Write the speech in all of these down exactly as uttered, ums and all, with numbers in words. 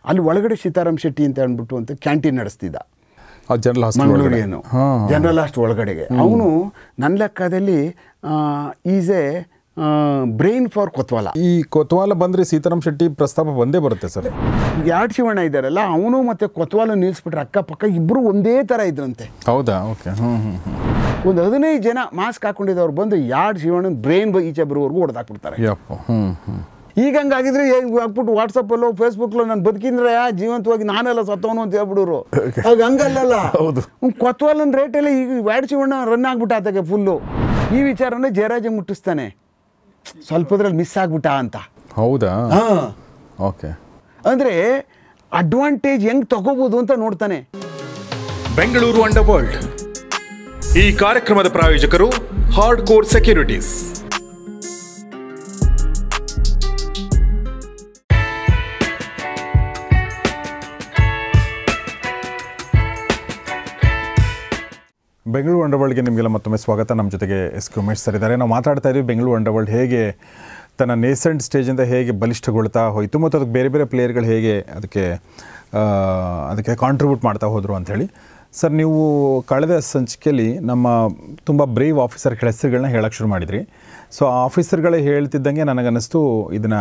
ಅಲ್ಲಿ ಒಳಗಡೆ ಸೀತಾರಾಮ್ ಶೆಟ್ಟಿ ಅಂತ ಅಂದ್ಬಿಟ್ಟು ಅಂತ ಕ್ಯಾಂಟೀನ್ ನಡೆಸ್ತಿದ್ದ ಜನರಲ್ ಮಂಗಳೂರಿಗೇನು ಜನರಲ್ ಹಾಸ್ಟ್ ಒಳಗಡೆಗೆ. ಅವನು ನನ್ನ ಲೆಕ್ಕದಲ್ಲಿ is a brain for Kotwal. ಈ ಕೊತ್ವಾಲ ಬಂದರೆ ಸೀತಾರಾಮ್ ಶೆಟ್ಟಿ ಪ್ರಸ್ತಾಪ ಬಂದೇ ಬರುತ್ತೆ ಸರ್. ಯಾಡ್ ಶಿವಣ್ಣ ಇದ್ದಾರಲ್ಲ, ಅವನು ಮತ್ತು ಕೊತ್ವಾಲ ನಿಲ್ಲಿಸ್ಬಿಟ್ರೆ ಅಕ್ಕಪಕ್ಕ ಇಬ್ಬರು ಒಂದೇ ಥರ ಇದ್ರಂತೆ. ಹೌದಾ? ಓಕೆ. ಹ್ಞೂ ಹ್ಞೂ ಹ್ಞೂ ಒಂದು ಹದಿನೈದು ಜನ ಮಾಸ್ಕ್ ಹಾಕೊಂಡಿದ್ದವ್ರು ಬಂದು ಯಾಡ್ ಶಿವಣ್ಣನ ಬ್ರೈನ್ ಈಚೆ ಬರೋವರೆಗೂ ಹೊಡೆದಾಕ್ಬಿಡ್ತಾರೆ. ಯಪ್ಪ. ಹ್ಞೂ ಹ್ಞೂ ಈಗ ಹಂಗಾಗಿದ್ರೆ ಹಾಕ್ಬಿಟ್ಟು ವಾಟ್ಸಪ್ಪಲ್ಲೋ ಫೇಸ್ಬುಕ್ಲೋ ನಾನು ಬದುಕಿದ್ರೆ ಜೀವಂತವಾಗಿ ನಾನೆಲ್ಲ ಸತ್ತವನು ಅಂತ ಹೇಳ್ಬಿಡೋರು. ಆಗ ಹಂಗಲ್ಲ. ಹೌದು. ಕೊತ್ವಾಲನ ರೇಟಲ್ಲಿ ಈಗ ಯಾಡ್ ಶಿವಣ್ಣ ರನ್ ಆಗ್ಬಿಟ್ಟ ಆತಗೆ ಫುಲ್ಲು. ಈ ವಿಚಾರನ ಜಯರಾಜ ಮುಟ್ಟಿಸ್ತಾನೆ, ಸ್ವಲ್ಪದ್ರಲ್ಲಿ ಮಿಸ್ ಆಗ್ಬಿಟ್ಟ ಅಂತ. ಹೌದಾ? ಹಾಂ. ಓಕೆ. ಅಂದರೆ ಅಡ್ವಾಂಟೇಜ್ ಹೆಂಗೆ ತಗೋಬೋದು ಅಂತ ನೋಡ್ತಾನೆ. ಬೆಂಗಳೂರು ಅಂಡರ್ ವರ್ಲ್ಡ್ ಈ ಕಾರ್ಯಕ್ರಮದ ಪ್ರಾಯೋಜಕರು hard core securities. Bengaluru under ವರ್ಲ್ಡ್ಗೆ ನಿಮಗೆಲ್ಲ ಮತ್ತೊಮ್ಮೆ ಸ್ವಾಗತ. ನಮ್ಮ ಜೊತೆಗೆ ಎಸ್ ಕೆ ಉಮೇಶ್ ಸರ್ ಇದ್ದಾರೆ. ನಾವು ಮಾತಾಡ್ತಾ ಇದ್ದೀವಿ ಬೆಂಗಳೂರು ಅಂಡರ್ ವರ್ಲ್ಡ್ ಹೇಗೆ ತನ್ನ ನೇಸೆಂಟ್ ಸ್ಟೇಜಿಂದ ಹೇಗೆ ಬಲಿಷ್ಠಗೊಳ್ತಾ ಹೋಯಿತು ಮತ್ತು ಅದಕ್ಕೆ ಬೇರೆ ಬೇರೆ ಪ್ಲೇಯರ್ಗಳು ಹೇಗೆ ಅದಕ್ಕೆ ಅದಕ್ಕೆ ಕಾಂಟ್ರಿಬ್ಯೂಟ್ ಮಾಡ್ತಾ ಹೋದರು ಅಂಥೇಳಿ. ಸರ್, ನೀವು ಕಳೆದ ಸಂಚಿಕೆಯಲ್ಲಿ ನಮ್ಮ ತುಂಬ ಬ್ರೇವ್ ಆಫೀಸರ್ಗಳ ಹೆಸರುಗಳನ್ನ ಹೇಳೋಕ್ಕೆ ಶುರು ಮಾಡಿದ್ರಿ. ಸೊ ಆ ಆಫೀಸರ್ಗಳೇ ಹೇಳ್ತಿದ್ದಂಗೆ ನನಗನ್ನಿಸ್ತು ಇದನ್ನು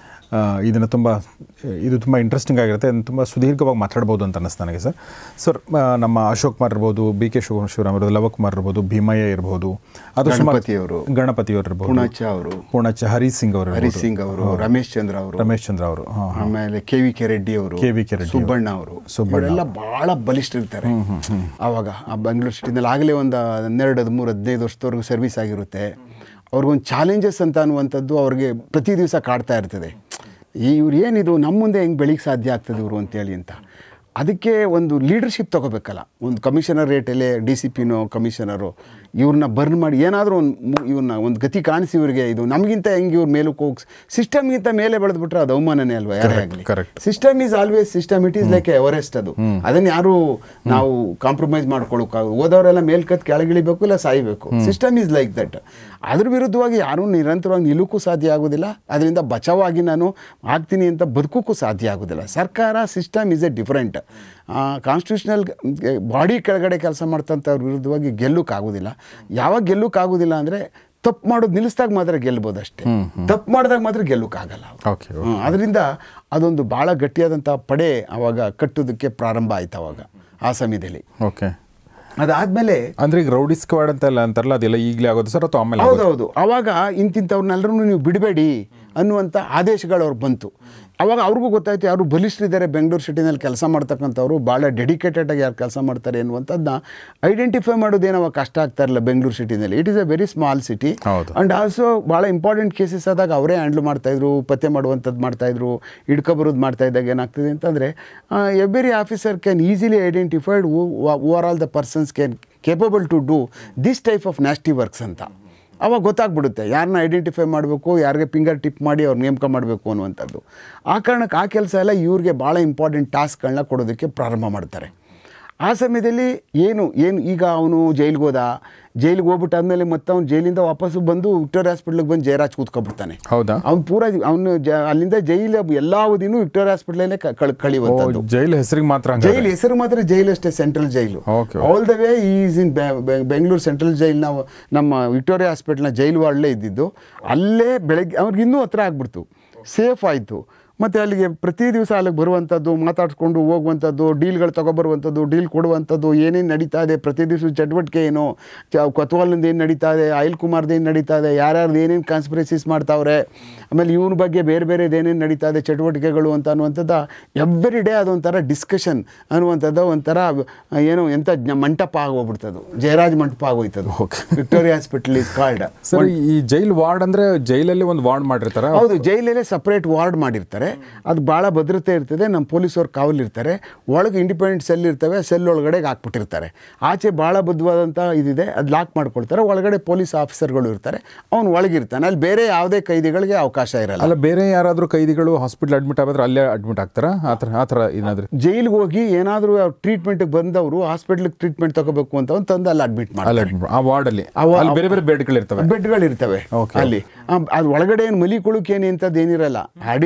ಇದನ್ನು ತುಂಬ ಇದು ತುಂಬ ಇಂಟ್ರೆಸ್ಟಿಂಗ್ ಆಗಿರುತ್ತೆ, ತುಂಬ ಸುದೀರ್ಘವಾಗಿ ಮಾತಾಡ್ಬೋದು ಅಂತ ಅನ್ನಿಸ್ತು ನನಗೆ ಸರ್. ಸರ್, ನಮ್ಮ ಅಶೋಕ್ ಕುಮಾರ್ ಇರ್ಬೋದು, ಬಿ ಕೆ ಶಿವರಾಮ್ ಇರ್ಬೋದು, ಲವಕುಮಾರ್ ಇರ್ಬೋದು, ಭೀಮಯ್ಯ ಇರ್ಬೋದು, ಅದು ಗಣಪತಿಯವರು ಗಣಪತಿಯವರು ಇರ್ಬೋದು, ಪೂರ್ಣಚ್ಚ ಅವರು ಪೂರ್ಣಚ್ಚ ಹರಿ ಸಿಂಗ್ ಅವರು ಹರಿ ಸಿಂಗ್ ಅವರು ರಮೇಶ್ ಚಂದ್ರ ಅವರು ರಮೇಶ್ ಚಂದ್ರ ಅವರು ಆಮೇಲೆ ಕೆ ವಿ ಕೆ ರೆಡ್ಡಿ ಅವರು K V K Reddy Subbanna ಅವರು ಸುಬ್ಬಣ್ಣ ಭಾಳ ಬಲಿಷ್ಠ ಇರ್ತಾರೆ. ಆವಾಗ ಆ ಬೆಂಗಳೂರು ಸಿಟಿನಲ್ಲಿ ಆಗಲೇ ಒಂದು ಹನ್ನೆರಡು ಹದಿಮೂರು ಹದಿನೈದು ವರ್ಷದವರೆಗೂ ಸರ್ವಿಸ್ ಆಗಿರುತ್ತೆ. ಅವ್ರಿಗೊಂದು ಚಾಲೆಂಜಸ್ ಅಂತ ಅನ್ನುವಂಥದ್ದು ಅವ್ರಿಗೆ ಪ್ರತಿ ದಿವಸ ಕಾಡ್ತಾ ಇರ್ತದೆ. ಈ ಇವ್ರು ಏನಿದು ನಮ್ಮ ಮುಂದೆ ಹೆಂಗೆ ಬೆಳಿಗ್ಗೆ ಸಾಧ್ಯ ಆಗ್ತದೆ ಇವರು ಅಂತೇಳಿ ಅಂತ. ಅದಕ್ಕೆ ಒಂದು ಲೀಡರ್ಶಿಪ್ ತೊಗೋಬೇಕಲ್ಲ. ಒಂದು ಕಮಿಷನರ್ ರೇಟಲ್ಲೇ ಡಿ ಸಿ ಪಿನೋ ಕಮಿಷನರು ಇವ್ರನ್ನ ಬರ್ನ್ ಮಾಡಿ ಏನಾದರೂ ಒಂದು ಇವ್ರನ್ನ ಒಂದು ಗತಿ ಕಾಣಿಸಿ ಇವರಿಗೆ ಇದು ನಮಗಿಂತ ಹೆಂಗೆ ಇವ್ರ ಮೇಲಕ್ಕೆ ಹೋಗಿ ಸಿಸ್ಟಮ್ಗಿಂತ ಮೇಲೆ ಬೆಳೆದ್ಬಿಟ್ರೆ ಅದು ಅವಮಾನನೇ ಅಲ್ವಾ ಯಾರೇ ಆಗಲಿ. System is always system, it is like Everest. ಅದು ಅದನ್ನು ಯಾರು ನಾವು ಕಾಂಪ್ರಮೈಸ್ ಮಾಡ್ಕೊಳ್ಳೋಕ್ಕಾಗ ಓದೋರೆಲ್ಲ ಮೇಲ್ಕತ್ ಕೆಳಗಿಳಿಬೇಕು ಇಲ್ಲ ಸಾಯಬೇಕು. System is like that. ಅದ್ರ ವಿರುದ್ಧವಾಗಿ ಯಾರೂ ನಿರಂತರವಾಗಿ ನಿಲ್ಲಕ್ಕೂ ಸಾಧ್ಯ ಆಗೋದಿಲ್ಲ, ಅದರಿಂದ ಬಚಾವಾಗಿ ನಾನು ಆಗ್ತೀನಿ ಅಂತ ಬದುಕೋಕ್ಕೂ ಸಾಧ್ಯ ಆಗೋದಿಲ್ಲ. ಸರ್ಕಾರ system is a different. Constitutional body ಕೆಳಗಡೆ ಕೆಲಸ ಮಾಡ್ತಂಥವ್ರ ವಿರುದ್ಧವಾಗಿ ಗೆಲ್ಲೋಕ್ಕಾಗೋದಿಲ್ಲ. ಯಾವಾಗ ಗೆಲ್ಲೋಕ್ಕಾಗೋದಿಲ್ಲ ಅಂದರೆ ತಪ್ಪು ಮಾಡೋದು ನಿಲ್ಲಿಸಿದಾಗ ಮಾತ್ರ ಗೆಲ್ಬೋದು ಅಷ್ಟೇ. ತಪ್ಪು ಮಾಡಿದಾಗ ಮಾತ್ರ ಗೆಲ್ಲೋಕ್ಕಾಗಲ್ಲ. ಅದರಿಂದ ಅದೊಂದು ಭಾಳ ಗಟ್ಟಿಯಾದಂಥ ಪಡೆ ಆವಾಗ ಕಟ್ಟೋದಕ್ಕೆ ಪ್ರಾರಂಭ ಆಯ್ತು ಅವಾಗ ಆ ಸಮಯದಲ್ಲಿ. ಓಕೆ. ಅದಾದಮೇಲೆ ಅಂದರೆ ಈಗ ರೌಡಿ ಸ್ಕ್ವಾಡ್ ಅಂತೆಲ್ಲ ಅಂತಾರಲ್ಲ, ಅದೆಲ್ಲ ಈಗಲೇ ಆಗೋದು ಸರ್ ಅಥವಾ ಆಮೇಲೆ? ಹೌದೌದು. ಆವಾಗ ಇಂತಿಂಥವ್ರನ್ನೆಲ್ಲರೂ ನೀವು ಬಿಡಬೇಡಿ ಅನ್ನುವಂಥ ಆದೇಶಗಳು ಅವ್ರಿಗೆ ಬಂತು. ಆವಾಗ ಅವ್ರಿಗೂ ಗೊತ್ತಾಯ್ತು ಯಾರು ಬಲಿಷ್ಠರಿದ್ದಾರೆ ಬೆಂಗಳೂರು ಸಿಟಿನಲ್ಲಿ ಕೆಲಸ ಮಾಡ್ತಕ್ಕಂಥವ್ರು, ಭಾಳ ಡೆಡಿಕೇಟೆಡಾಗಿ ಯಾರು ಕೆಲಸ ಮಾಡ್ತಾರೆ ಅನ್ನುವಂಥದ್ದನ್ನ ಐಡೆಂಟಿಫೈ ಮಾಡೋದೇನು ಅವಾಗ ಕಷ್ಟ ಆಗ್ತಾ ಇರಲಿಲ್ಲ ಬೆಂಗಳೂರು ಸಿಟಿನಲ್ಲಿ. It is a very small city and also ಭಾಳ ಇಂಪಾರ್ಟೆಂಟ್ ಕೇಸಸ್ ಆದಾಗ ಅವರೇ ಹ್ಯಾಂಡ್ಲ್ ಮಾಡ್ತಾಯಿದ್ರು, ಪತ್ತೆ ಮಾಡುವಂಥದ್ದು ಮಾಡ್ತಾಯಿದ್ರು, ಹಿಡ್ಕೊಬರೋದು ಮಾಡ್ತಾ ಇದ್ದಾಗ ಏನಾಗ್ತದೆ ಅಂತಂದರೆ every officer can easily identified who are all the persons can capable to do this type of nasty works ಅಂತ. ಅವಾಗ ಗೊತ್ತಾಗ್ಬಿಡುತ್ತೆ ಯಾರನ್ನ ಐಡೆಂಟಿಫೈ ಮಾಡಬೇಕು, ಯಾರಿಗೆ ಫಿಂಗರ್ ಟಿಪ್ ಮಾಡಿ ಅವ್ರು ನೇಮಕ ಮಾಡಬೇಕು ಅನ್ನುವಂಥದ್ದು. ಆ ಕಾರಣಕ್ಕೆ ಆ ಕೆಲಸ ಎಲ್ಲ ಇವ್ರಿಗೆ ಭಾಳ ಇಂಪಾರ್ಟೆಂಟ್ ಟಾಸ್ಕ್ಗಳನ್ನ ಕೊಡೋದಕ್ಕೆ ಪ್ರಾರಂಭ ಮಾಡ್ತಾರೆ. ಆ ಸಮಯದಲ್ಲಿ ಏನು ಏನು ಈಗ ಅವನು ಜೈಲಿಗೆ ಹೋದ, ಜೈಲಿಗೆ ಹೋಗ್ಬಿಟ್ಟಾದ್ಮೇಲೆ ಮತ್ತೆ ಅವ್ನು ಜೈಲಿಂದ ವಾಪಸ್ಸು ಬಂದು ವಿಕ್ಟೋರಿಯಾ ಹಾಸ್ಪಿಟ್ಲಿಗೆ ಬಂದು ಜಯರಾಜ್ ಕೂತ್ಕೊಬಿಡ್ತಾನೆ. ಹೌದಾ? ಅವ್ನು ಪೂರ ಅವನು ಜ ಅಲ್ಲಿಂದ ಜೈಲು ಎಲ್ಲ ಅವಧಿನೂ ವಿಕ್ಟೋರಿಯಾ ಹಾಸ್ಪಿಟ್ಲಲ್ಲೇ ಕಳ್ ಕಳಿಯುವಂಥದ್ದು. ಜೈಲು ಹೆಸರಿಗೆ ಮಾತ್ರ? ಜೈಲು ಹೆಸರು ಮಾತ್ರ ಜೈಲು ಅಷ್ಟೇ, central jail. All the way is in Bengaluru central jail. ನಾವು ನಮ್ಮ ವಿಕ್ಟೋರಿಯಾ ಹಾಸ್ಪಿಟ್ಲ್ನ ಜೈಲು ವಾರ್ಡ್ಲೇ ಇದ್ದಿದ್ದು. ಅಲ್ಲೇ ಬೆಳಗ್ಗೆ ಅವ್ರಿಗೆ ಇನ್ನೂ ಹತ್ರ ಆಗ್ಬಿಡ್ತು, ಸೇಫ್ ಆಯಿತು. ಮತ್ತು ಅಲ್ಲಿಗೆ ಪ್ರತಿ ದಿವಸ ಅಲ್ಲಿಗೆ ಬರುವಂಥದ್ದು, ಮಾತಾಡಿಸ್ಕೊಂಡು ಹೋಗುವಂಥದ್ದು, ಡೀಲ್ಗಳು ತೊಗೊಬರುವಂಥದ್ದು, ಡೀಲ್ ಕೊಡುವಂಥದ್ದು, ಏನೇನು ನಡೀತಾ ಇದೆ ಪ್ರತಿ ದಿವಸ ಚಟುವಟಿಕೆ ಏನು, ಕೊತ್ವಾಲಿಂದ ಏನು ನಡೀತಾ ಇದೆ, ಅನಿಲ್ ಕುಮಾರ್ದು ಏನು ನಡೀತಾ ಇದೆ, ಯಾರ್ಯಾರ್ದು ಏನೇನು ಕಾನ್ಸ್ಪಿರಸೀಸ್ ಮಾಡ್ತಾವ್ರೆ, ಆಮೇಲೆ ಇವನ ಬಗ್ಗೆ ಬೇರೆ ಬೇರೆದು ಏನೇನು ನಡೀತಾ ಇದೆ ಚಟುವಟಿಕೆಗಳು ಅಂತ ಅನ್ನುವಂಥದ್ದು ಎವ್ರಿ ಡೇ ಅದೊಂಥರ ಡಿಸ್ಕಷನ್ ಅನ್ನುವಂಥದ್ದು ಒಂಥರ ಏನು ಎಂಥ ಮಂಟಪ ಆಗೋಗ್ಬಿಡ್ತದು, ಜಯರಾಜ್ ಮಂಟಪ ಆಗೋಯ್ತದು. Victoria hospital is called. Sir, ಈ ಜೈಲ್ ವಾರ್ಡ್ ಅಂದರೆ ಜೈಲಲ್ಲಿ ಒಂದು ವಾರ್ಡ್ ಮಾಡಿರ್ತಾರೆ? ಹೌದು, ಜೈಲಲ್ಲೇ ಸಪ್ರೇಟ್ ವಾರ್ಡ್ ಮಾಡಿರ್ತಾರೆ. ಅದು ಭಾಳ ಭದ್ರತೆ ಇರ್ತದೆ, ನಮ್ಮ ಪೊಲೀಸವ್ರು ಕಾವಲಿರ್ತಾರೆ. ಒಳಗೆ ಇಂಡಿಪೆಂಡೆಂಟ್ ಸೆಲ್ ಇರ್ತವೆ, ಸೆಲ್ ಒಳಗಡೆ ಹಾಕ್ಬಿಟ್ಟಿರ್ತಾರೆ. ಆಚೆ ಭಾಳ ಬದ್ಧವಾದಂಥ ಇದಿದೆ, ಅದು ಲಾಕ್ ಮಾಡ್ಕೊಳ್ತಾರೆ. ಒಳಗಡೆ ಪೊಲೀಸ್ ಆಫೀಸರ್ಗಳು ಇರ್ತಾರೆ, ಅವ್ನು ಒಳಗಿರ್ತಾನೆ. ಅಲ್ಲಿ ಬೇರೆ ಯಾವುದೇ ಕೈದಿಗಳಿಗೆ ಅವಕಾಶ ಇರಲ್ಲ. ಅಲ್ಲ, ಬೇರೆ ಯಾರಾದರೂ ಕೈದಿಗಳು ಹಾಸ್ಪಿಟಲ್ ಅಡ್ಮಿಟ್ ಆಗಿದ್ರೆ ಅಲ್ಲೇ ಅಡ್ಮಿಟ್ ಆಗ್ತಾರಾ? ಆ ಥರ ಆ ಥರ ಏನಾದರೂ ಜೈಲಿಗೆ ಹೋಗಿ ಏನಾದರೂ ಟ್ರೀಟ್ಮೆಂಟ್ಗೆ ಬಂದವರು ಹಾಸ್ಪಿಟ್ಲಿಗೆ ಟ್ರೀಟ್ಮೆಂಟ್ ತಗೋಬೇಕು ಅಂತ ಒಂದು ತಂದು ಅಲ್ಲಿ ಅಡ್ಮಿಟ್ ಮಾಡಿ ಆ ವಾರ್ಡಲ್ಲಿ ಬೇರೆ ಬೇರೆ ಬೆಡ್ಗಳಿರ್ತವೆ ಬೆಡ್ಗಳಿರ್ತವೆ ಅಲ್ಲಿ. ಅದು ಒಳಗಡೆ ಏನು ಮಲಿ ಕೊಳಕ್ಕೆ ಏನು ಇಂಥದ್ದು ಏನಿರಲ್ಲ. ಆರ್ಡಿನರಿ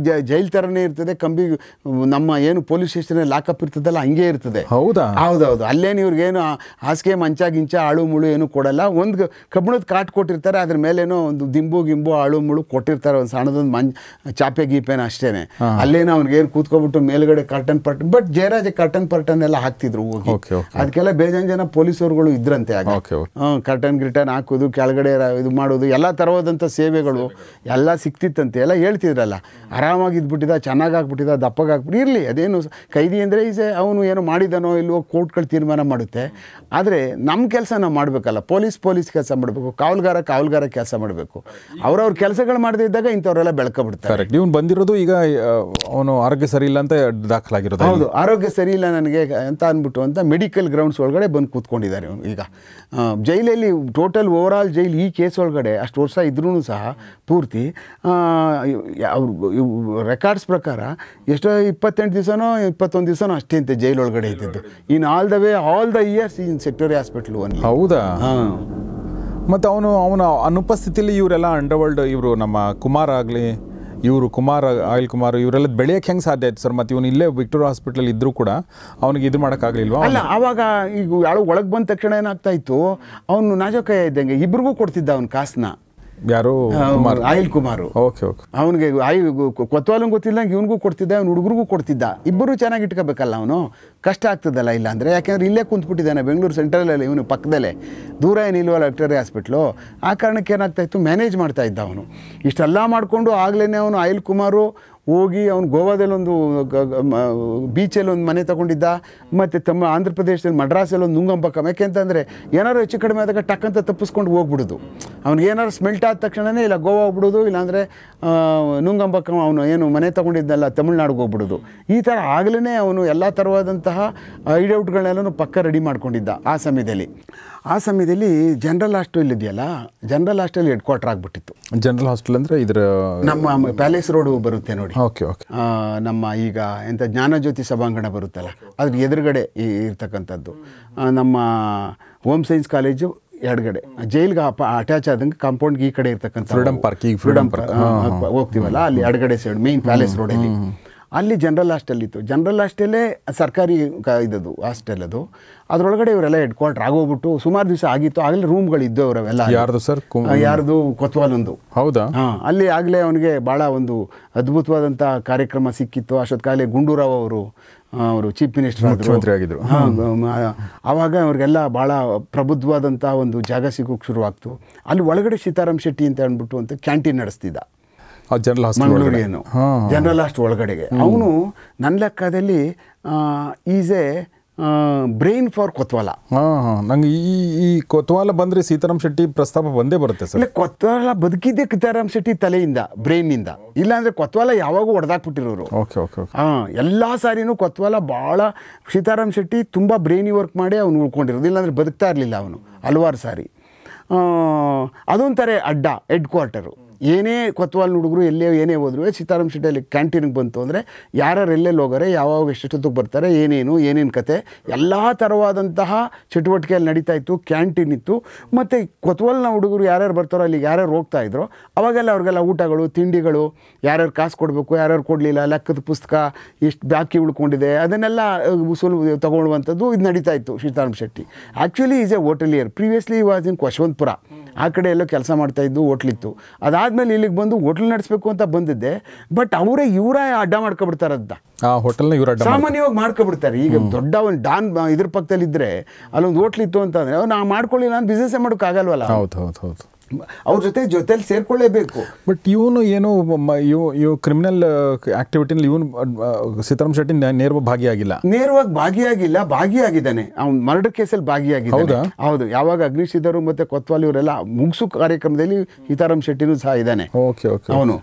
ಜ ಜೈಲ್ ಥರನೇ ಇರ್ತದೆ, ಕಂಬಿ ನಮ್ಮ ಏನು ಪೊಲೀಸ್ ಸ್ಟೇಷನ್ ಲಾಕಪ್ ಇರ್ತದಲ್ಲ ಹಂಗೆ ಇರ್ತದೆ. ಹೌದಾ? ಹೌದೌದು. ಅಲ್ಲೇನು ಇವ್ರಿಗೇನು ಹಾಸಿಗೆ ಮಂಚ ಗಿಂಚ ಆಳು ಮುಳು ಏನು ಕೊಡಲ್ಲ. ಒಂದು ಕಬ್ಬಿಣದ ಕಾಟ್ ಕೊಟ್ಟಿರ್ತಾರೆ, ಅದ್ರ ಮೇಲೇನೋ ಒಂದು ದಿಂಬು ಗಿಂಬು ಆಳು ಮುಳು ಕೊಟ್ಟಿರ್ತಾರೆ, ಒಂದು ಸಣ್ಣದೊಂದು ಮಂಚ ಚಾಪೆ ಗೀಪೇನ ಅಷ್ಟೇ. ಅಲ್ಲೇನೋ ಅವ್ನಿಗೇನು ಕೂತ್ಕೊಬಿಟ್ಟು ಮೇಲ್ಗಡೆ ಕರ್ಟನ್ ಪರ್ಟನ್, ಬಟ್ ಜಯರಾಜ್ ಕರ್ಟನ್ ಪರ್ಟನ್ ಎಲ್ಲ ಹಾಕ್ತಿದ್ರು ಹೋಗಿ. ಅದಕ್ಕೆಲ್ಲ ಬೇಜಾನ್ ಜನ ಪೊಲೀಸರುಗಳು ಇದ್ರಂತೆ ಆಗ. ಕರ್ಟನ್ ಗಿರ್ಟನ್ ಹಾಕೋದು, ಕೆಳಗಡೆ ಇದು ಮಾಡೋದು, ಎಲ್ಲ ಥರವಾದಂಥ ಸೇವೆಗಳು ಎಲ್ಲ ಸಿಕ್ತಿತ್ತಂತೆ. ಎಲ್ಲ ಹೇಳ್ತಿದ್ರಲ್ಲ, ಆರಾಮಾಗಿ ಇದ್ಬಿಟ್ಟಿದ್ದ, ಚೆನ್ನಾಗಿ ಆಗ್ಬಿಟ್ಟಿದ್ದ, ದಪ್ಪಗೆ ಆಗ್ಬಿಟ್ಟು ಇರಲಿ. ಅದೇನು ಕೈದಿ ಅಂದರೆ ಈಸೆ ಅವನು ಏನೋ ಮಾಡಿದಾನೋ ಇಲ್ವೋ ಕೋರ್ಟ್ಗಳು ತೀರ್ಮಾನ ಮಾಡುತ್ತೆ. ಆದರೆ ನಮ್ಮ ಕೆಲಸ ನಾವು ಮಾಡಬೇಕಲ್ಲ. ಪೊಲೀಸ್ ಪೊಲೀಸ್ ಕೆಲಸ ಮಾಡಬೇಕು, ಕಾವಲುಗಾರ ಕಾವಲುಗಾರ ಕೆಲಸ ಮಾಡಬೇಕು. ಅವ್ರವ್ರ ಕೆಲಸಗಳು ಮಾಡದೇ ಇದ್ದಾಗ ಇಂಥವರೆಲ್ಲ ಬೆಳ್ಕೊಬಿಡ್ತಾರೆ. ನೀವು ಬಂದಿರೋದು ಈಗ ಅವನು ಆರೋಗ್ಯ ಸರಿ ಇಲ್ಲ ಅಂತ ದಾಖಲಾಗಿರೋದು. ಹೌದು, ಆರೋಗ್ಯ ಸರಿ ಇಲ್ಲ ನನಗೆ ಅಂತ ಅಂದ್ಬಿಟ್ಟು ಅಂತ ಮೆಡಿಕಲ್ ಗ್ರೌಂಡ್ಸ್ ಒಳಗಡೆ ಬಂದು ಕೂತ್ಕೊಂಡಿದ್ದಾರೆ ಇವನು. ಈಗ ಜೈಲಲ್ಲಿ ಟೋಟಲ್ ಓವರ್ ಆಲ್ ಜೈಲ್ ಈ ಕೇಸ್ ಒಳಗಡೆ ಅಷ್ಟು ವರ್ಷ ಇದ್ರೂ ಸಹ ಪೂರ್ತಿ ಅವ್ರು ರೆಕಾರ್ಡ್ಸ್ ಪ್ರಕಾರ ಎಷ್ಟೋ ಇಪ್ಪತ್ತೆಂಟು ದಿವಸನೋ ಇಪ್ಪತ್ತೊಂದು ದಿವಸನೋ ಅಷ್ಟೇ ಅಂತೆ ಜೈಲ್ ಒಳಗಡೆ ಇದ್ದಿದ್ದು. In all the way all the years in secretary hospital one. ಹೌದಾ? ಹಾಂ. ಮತ್ತು ಅವನು ಅವನ ಅನುಪಸ್ಥಿತಿಯಲ್ಲಿ ಇವರೆಲ್ಲ ಅಂಡರ್ವರ್ಲ್ಡ್, ಇವರು ನಮ್ಮ ಕುಮಾರ್ ಆಗಲಿ, ಇವರು ಕುಮಾರ್ ಆಯಿಲ್ ಕುಮಾರ್ ಇವರೆಲ್ಲ ಬೆಳೆಯೋಕ್ಕೆ ಹೆಂಗೆ ಸಾಧ್ಯ ಆಯ್ತು ಸರ್? ಮತ್ತು ಇವನು ಇಲ್ಲೇ ವಿಕ್ಟೋರಿಯಾ ಹಾಸ್ಪಿಟಲ್ ಇದ್ದರೂ ಕೂಡ ಅವನಿಗೆ ಇದು ಮಾಡೋಕ್ಕಾಗಲಿಲ್ವಾ? ಅಲ್ಲ, ಆವಾಗ ಈಗ ಯಾಳು ಒಳಗೆ ಬಂದ ತಕ್ಷಣ ಏನಾಗ್ತಾ ಇತ್ತು, ಅವನು ನಾಜೋಕಯ್ಯ ಇದ್ದಂಗೆ ಇಬ್ರಿಗೂ ಕೊಡ್ತಿದ್ದ ಅವನ ಕಾಸನ್ನ. ಯಾರು? ಆಯಿಲ್ ಕುಮಾರ್. Okay okay. ಅವನಿಗೆ ಆಯ್ ಕೊತ್ವಾಲಂಗೆ ಗೊತ್ತಿಲ್ಲಂಗೆ ಇವನಿಗೂ ಕೊಡ್ತಿದ್ದ, ಅವ್ನು ಹುಡುಗರಿಗೂ ಕೊಡ್ತಿದ್ದ. ಇಬ್ಬರು ಚೆನ್ನಾಗಿ ಇಟ್ಕೋಬೇಕಲ್ಲ, ಅವನು ಕಷ್ಟ ಆಗ್ತದಲ್ಲ ಇಲ್ಲ ಅಂದರೆ. ಯಾಕೆಂದರೆ ಇಲ್ಲೇ ಕುಂತ್ಬಿಟ್ಟಿದ್ದಾನೆ ಬೆಂಗಳೂರು ಸೆಂಟ್ರಲಲ್ಲಿ, ಇವನು ಪಕ್ಕದಲ್ಲೇ, ದೂರ ಏನಿಲ್ವಲ್ಲ ವಿಕ್ಟೋರಿಯಾ ಹಾಸ್ಪಿಟ್ಲು. ಆ ಕಾರಣಕ್ಕೆ ಏನಾಗ್ತಾಯಿತ್ತು, ಮ್ಯಾನೇಜ್ ಮಾಡ್ತಾ ಇದ್ದ ಅವನು. ಇಷ್ಟೆಲ್ಲ ಮಾಡಿಕೊಂಡು ಆಗಲೇ ಅವನು ಆಯಿಲ್ ಕುಮಾರು ಹೋಗಿ ಅವ್ನು ಗೋವಾದಲ್ಲೊಂದು ಬೀಚಲ್ಲಿ ಒಂದು ಮನೆ ತೊಗೊಂಡಿದ್ದ, ಮತ್ತು ತಮ್ಮ ಆಂಧ್ರ ಪ್ರದೇಶದಲ್ಲಿ ಮಡ್ರಾಸಲ್ಲಿ ಒಂದು ನುಂಗಂಬಕ್ಕಂ. ಯಾಕೆಂತಂದರೆ ಏನಾದ್ರು ಹೆಚ್ಚು ಕಡಿಮೆ ಆದಾಗ ಟಕ್ಕಂತ ತಪ್ಪಿಸ್ಕೊಂಡು ಹೋಗ್ಬಿಡೋದು. ಅವ್ನಿಗೆ ಏನಾದ್ರು ಸ್ಮೆಲ್ಟ್ ಆದ ತಕ್ಷಣವೇ ಇಲ್ಲ ಗೋವಾ ಹೋಗ್ಬಿಡೋದು, ಇಲ್ಲಾಂದರೆ ನುಂಗಂಬಕ್ಕಂ ಅವನು ಏನು ಮನೆ ತೊಗೊಂಡಿದ್ದಲ್ಲ ತಮಿಳ್ನಾಡಿಗೆ ಹೋಗ್ಬಿಡೋದು. ಈ ಥರ ಆಗಲೇ ಅವನು ಎಲ್ಲ ಥರವಾದಂತಹ ಐಡೌಟ್ಗಳನ್ನೆಲ್ಲೂ ಪಕ್ಕ ರೆಡಿ ಮಾಡ್ಕೊಂಡಿದ್ದ ಆ ಸಮಯದಲ್ಲಿ. ಆ ಸಮಯದಲ್ಲಿ ಜನರಲ್ ಹಾಸ್ಟೆಲ್ ಇದೆಯಲ್ಲ, ಜನರಲ್ ಹಾಸ್ಟೆಲ್ ಹೆಡ್ ಕ್ವಾರ್ಟರ್ ಆಗಿಬಿಟ್ಟಿತ್ತು. ಜನರಲ್ ಹಾಸ್ಟೆಲ್ ಅಂದರೆ ಇದರ ನಮ್ಮ ಪ್ಯಾಲೇಸ್ ರೋಡು ಬರುತ್ತೆ ನೋಡಿ. Okay okay. ನಮ್ಮ ಈಗ ಎಂಥ ಜ್ಞಾನಜ್ಯೋತಿ ಸಭಾಂಗಣ ಬರುತ್ತಲ್ಲ, ಅದ್ರ ಎದುರುಗಡೆ ಇರ್ತಕ್ಕಂಥದ್ದು. ನಮ್ಮ ಹೋಮ್ ಸೈನ್ಸ್ ಕಾಲೇಜು ಎಡಗಡೆ, ಜೈಲ್ಗೆ ಅಟ್ಯಾಚ್ ಆದಂಗೆ ಕಾಂಪೌಂಡ್ಗೆ ಈ ಕಡೆ ಇರ್ತಕ್ಕಂಥ ಫ್ರೀಡಮ್ ಪಾರ್ಕ್, ಈಗ ಫ್ರೀಡಮ್ ಪಾರ್ಕ್ ಹೋಗ್ತೀವಲ್ಲ ಅಲ್ಲಿ ಎಡಗಡೆ ಸೈಡ್ ಮೇನ್ ಪ್ಯಾಲೇಸ್ ರೋಡಲ್ಲಿ ಅಲ್ಲಿ ಜನರಲ್ ಹಾಸ್ಟೆಲ್ ಇತ್ತು. ಜನರಲ್ ಹಾಸ್ಟೆಲ್ಲೇ ಸರ್ಕಾರಿ ಕ ಇದದು ಹಾಸ್ಟೆಲ್ ಅದು. ಅದರೊಳಗಡೆ ಇವರೆಲ್ಲ ಹೆಡ್ ಕ್ವಾರ್ಟರ್ ಆಗೋಗ್ಬಿಟ್ಟು ಸುಮಾರು ದಿವಸ ಆಗಿತ್ತು. ಆಗಲೇ ರೂಮ್ಗಳು ಇದ್ದವು ಅವರೆಲ್ಲ. ಯಾರ್ದು ಸರ್? ಯಾರ್ದು? ಕೊತ್ವಾಲೊಂದು. ಹೌದಾ? ಹಾಂ. ಅಲ್ಲಿ ಆಗಲೇ ಅವನಿಗೆ ಭಾಳ ಒಂದು ಅದ್ಭುತವಾದಂಥ ಕಾರ್ಯಕ್ರಮ ಸಿಕ್ಕಿತ್ತು. ಅಷ್ಟೊತ್ಕಾಲೇ ಗುಂಡೂರಾವ್ ಅವರು ಅವರು ಚೀಫ್ ಮಿನಿಸ್ಟರ್ ಮುಖ್ಯಮಂತ್ರಿ ಆಗಿದ್ರು. ಆವಾಗ ಅವ್ರಿಗೆಲ್ಲ ಭಾಳ ಪ್ರಬುದ್ಧವಾದಂಥ ಒಂದು ಜಾಗ ಸಿಗೋಕ್ಕೆ ಶುರುವಾಗ್ತು. ಅಲ್ಲಿ ಒಳಗಡೆ ಸೀತಾರಾಮ್ ಶೆಟ್ಟಿ ಅಂತ ಅಂದ್ಬಿಟ್ಟು ಅಂತ ಕ್ಯಾಂಟೀನ್ ನಡೆಸ್ತಿದ್ದ ಮಂಗಳೂರಿಗೇನು ಜನರಲ್ ಹಾಸ್ಟೆಲ್ ಒಳಗಡೆಗೆ. ಅವನು ನನ್ನ ಲೆಕ್ಕದಲ್ಲಿ is a brain for Kotwal. ಹಾಂ, ನಂಗೆ ಈ ಈ ಕೊತ್ವಾಲ ಬಂದರೆ ಸೀತಾರಾಮ್ ಶೆಟ್ಟಿ ಪ್ರಸ್ತಾಪ ಬಂದೇ ಬರುತ್ತೆ ಸರ್. ಇಲ್ಲ, ಕೊತ್ವಾಲ ಬದುಕಿದ್ದೆ ಸೀತಾರಾಮ್ ಶೆಟ್ಟಿ ತಲೆಯಿಂದ, ಬ್ರೈನಿಂದ. ಇಲ್ಲಾಂದರೆ ಕೊತ್ವಾಲ ಯಾವಾಗೂ ಹೊಡೆದಾಕ್ಬಿಟ್ಟಿರೋರು. Okay okay. ಹಾಂ, ಎಲ್ಲ ಸಾರಿನೂ ಕೊತ್ವಾಲ ಭಾಳ ಸೀತಾರಾಮ್ ಶೆಟ್ಟಿ ತುಂಬ ಬ್ರೈನಿ ವರ್ಕ್ ಮಾಡಿ ಅವ್ನು ಉಳ್ಕೊಂಡಿರೋದು. ಇಲ್ಲಾಂದರೆ ಬದುಕ್ತಾ ಇರಲಿಲ್ಲ ಅವನು ಹಲವಾರು ಸಾರಿ. ಅದೊಂಥರ ಅಡ್ಡ ಹೆಡ್ ಕ್ವಾರ್ಟರು. ಏನೇ ಕೊತ್ವಾಲ್ ಹುಡುಗರು ಎಲ್ಲೇ ಏನೇ ಹೋದ್ರು ಸೀತಾರಾಮ್ ಶೆಟ್ಟಿಯಲ್ಲಿ ಕ್ಯಾಂಟೀನ್ಗೆ ಬಂತು ಅಂದರೆ ಯಾರ್ಯಾರು ಎಲ್ಲೆಲ್ಲಿ ಹೋಗಾರೆ, ಯಾವಾಗ ಎಷ್ಟೊತ್ತಿಗೆ ಬರ್ತಾರೆ, ಏನೇನು ಏನೇನು ಕತೆ ಎಲ್ಲ ಥರವಾದಂತಹ ಚಟುವಟಿಕೆಯಲ್ಲಿ ನಡೀತಾ ಇತ್ತು. ಕ್ಯಾಂಟೀನ್ ಇತ್ತು. ಮತ್ತು ಕೊತ್ವಾಲ್ನ ಹುಡುಗರು ಯಾರ್ಯಾರು ಬರ್ತಾರೋ ಅಲ್ಲಿಗೆ ಯಾರ್ಯಾರು ಹೋಗ್ತಾಯಿದ್ರು ಅವಾಗೆಲ್ಲ ಅವ್ರಿಗೆಲ್ಲ ಊಟಗಳು ತಿಂಡಿಗಳು, ಯಾರ್ಯಾರು ಕಾಸು ಕೊಡಬೇಕು ಯಾರ್ಯಾರು ಕೊಡಲಿಲ್ಲ, ಲೆಕ್ಕದ ಪುಸ್ತಕ ಎಷ್ಟು ಬಾಕಿ ಉಳ್ಕೊಂಡಿದೆ ಅದನ್ನೆಲ್ಲ ಉಸುಲು ತೊಗೊಳ್ಳುವಂಥದ್ದು ಇದು ನಡೀತಾ ಇತ್ತು. Sitaram Shetty actually is a hotelier. Previously was in Yeshwanthpur, ಆ ಕಡೆ ಎಲ್ಲೋ ಕೆಲಸ ಮಾಡ್ತಾಯಿದ್ದು, ಹೋಟ್ಲಿತ್ತು. ಅದಾದಮೇಲೆ ಇಲ್ಲಿಗೆ ಬಂದು ಹೋಟ್ಲ್ ನಡೆಸಬೇಕು ಅಂತ ಬಂದಿದ್ದೆ. ಬಟ್ ಅವರೇ ಇವರೇ ಅಡ್ಡ ಮಾಡ್ಕೊಬಿಡ್ತಾರದ್ದ ಆ ಹೋಟೆಲ್ನ ಇವರು ಸಾಮಾನ್ಯವಾಗಿ ಮಾಡ್ಕೊಬಿಡ್ತಾರೆ. ಈಗ ದೊಡ್ಡ ಒಂದು ಡಾನ್ ಇದ್ರ ಪಕ್ಕದಲ್ಲಿ ಇದ್ದರೆ ಅಲ್ಲೊಂದು ಹೋಟ್ಲಿತ್ತು ಅಂತಂದರೆ ನಾವು ಮಾಡ್ಕೊಳ್ಳಿಲ್ಲ ಅಂತ ಬಿಸ್ನೆಸ್ಸೇ ಮಾಡೋಕ್ಕಾಗಲ್ವಲ್ಲ. ಹೌದು ಹೌದು ಹೌದು. ಅವ್ರ ಜೊತೆ ಜೊತೆಲಿ ಸೇರ್ಕೊಳ್ಳೇಬೇಕು. ಬಟ್ ಇವನು ಏನು ಇವು ಇವು ಕ್ರಿಮಿನಲ್ ಆಕ್ಟಿವಿಟಿನಲ್ಲಿ ಇವನು ಸೀತಾರಾಮ್ ಶೆಟ್ಟಿ ನೇರವಾಗಿ ಭಾಗಿಯಾಗಿಲ್ಲ. ನೇರವಾಗಿ ಭಾಗಿಯಾಗಿಲ್ಲ, ಭಾಗಿಯಾಗಿದ್ದಾನೆ. ಅವ್ನು ಮರ್ಡರ್ ಕೇಸಲ್ಲಿ ಭಾಗಿಯಾಗಿದ್ದಾನೆ. ಹೌದು. ಯಾವಾಗ ಅಗ್ನಿಶಿಧರು ಮತ್ತು ಕೊತ್ವಾಲ್ ಇವರೆಲ್ಲ ಮುಗಿಸು ಕಾರ್ಯಕ್ರಮದಲ್ಲಿ ಸೀತಾರಾಮ್ ಶೆಟ್ಟಿನೂ ಸಹ ಇದ್ದಾನೆ. Okay okay. ಅವನು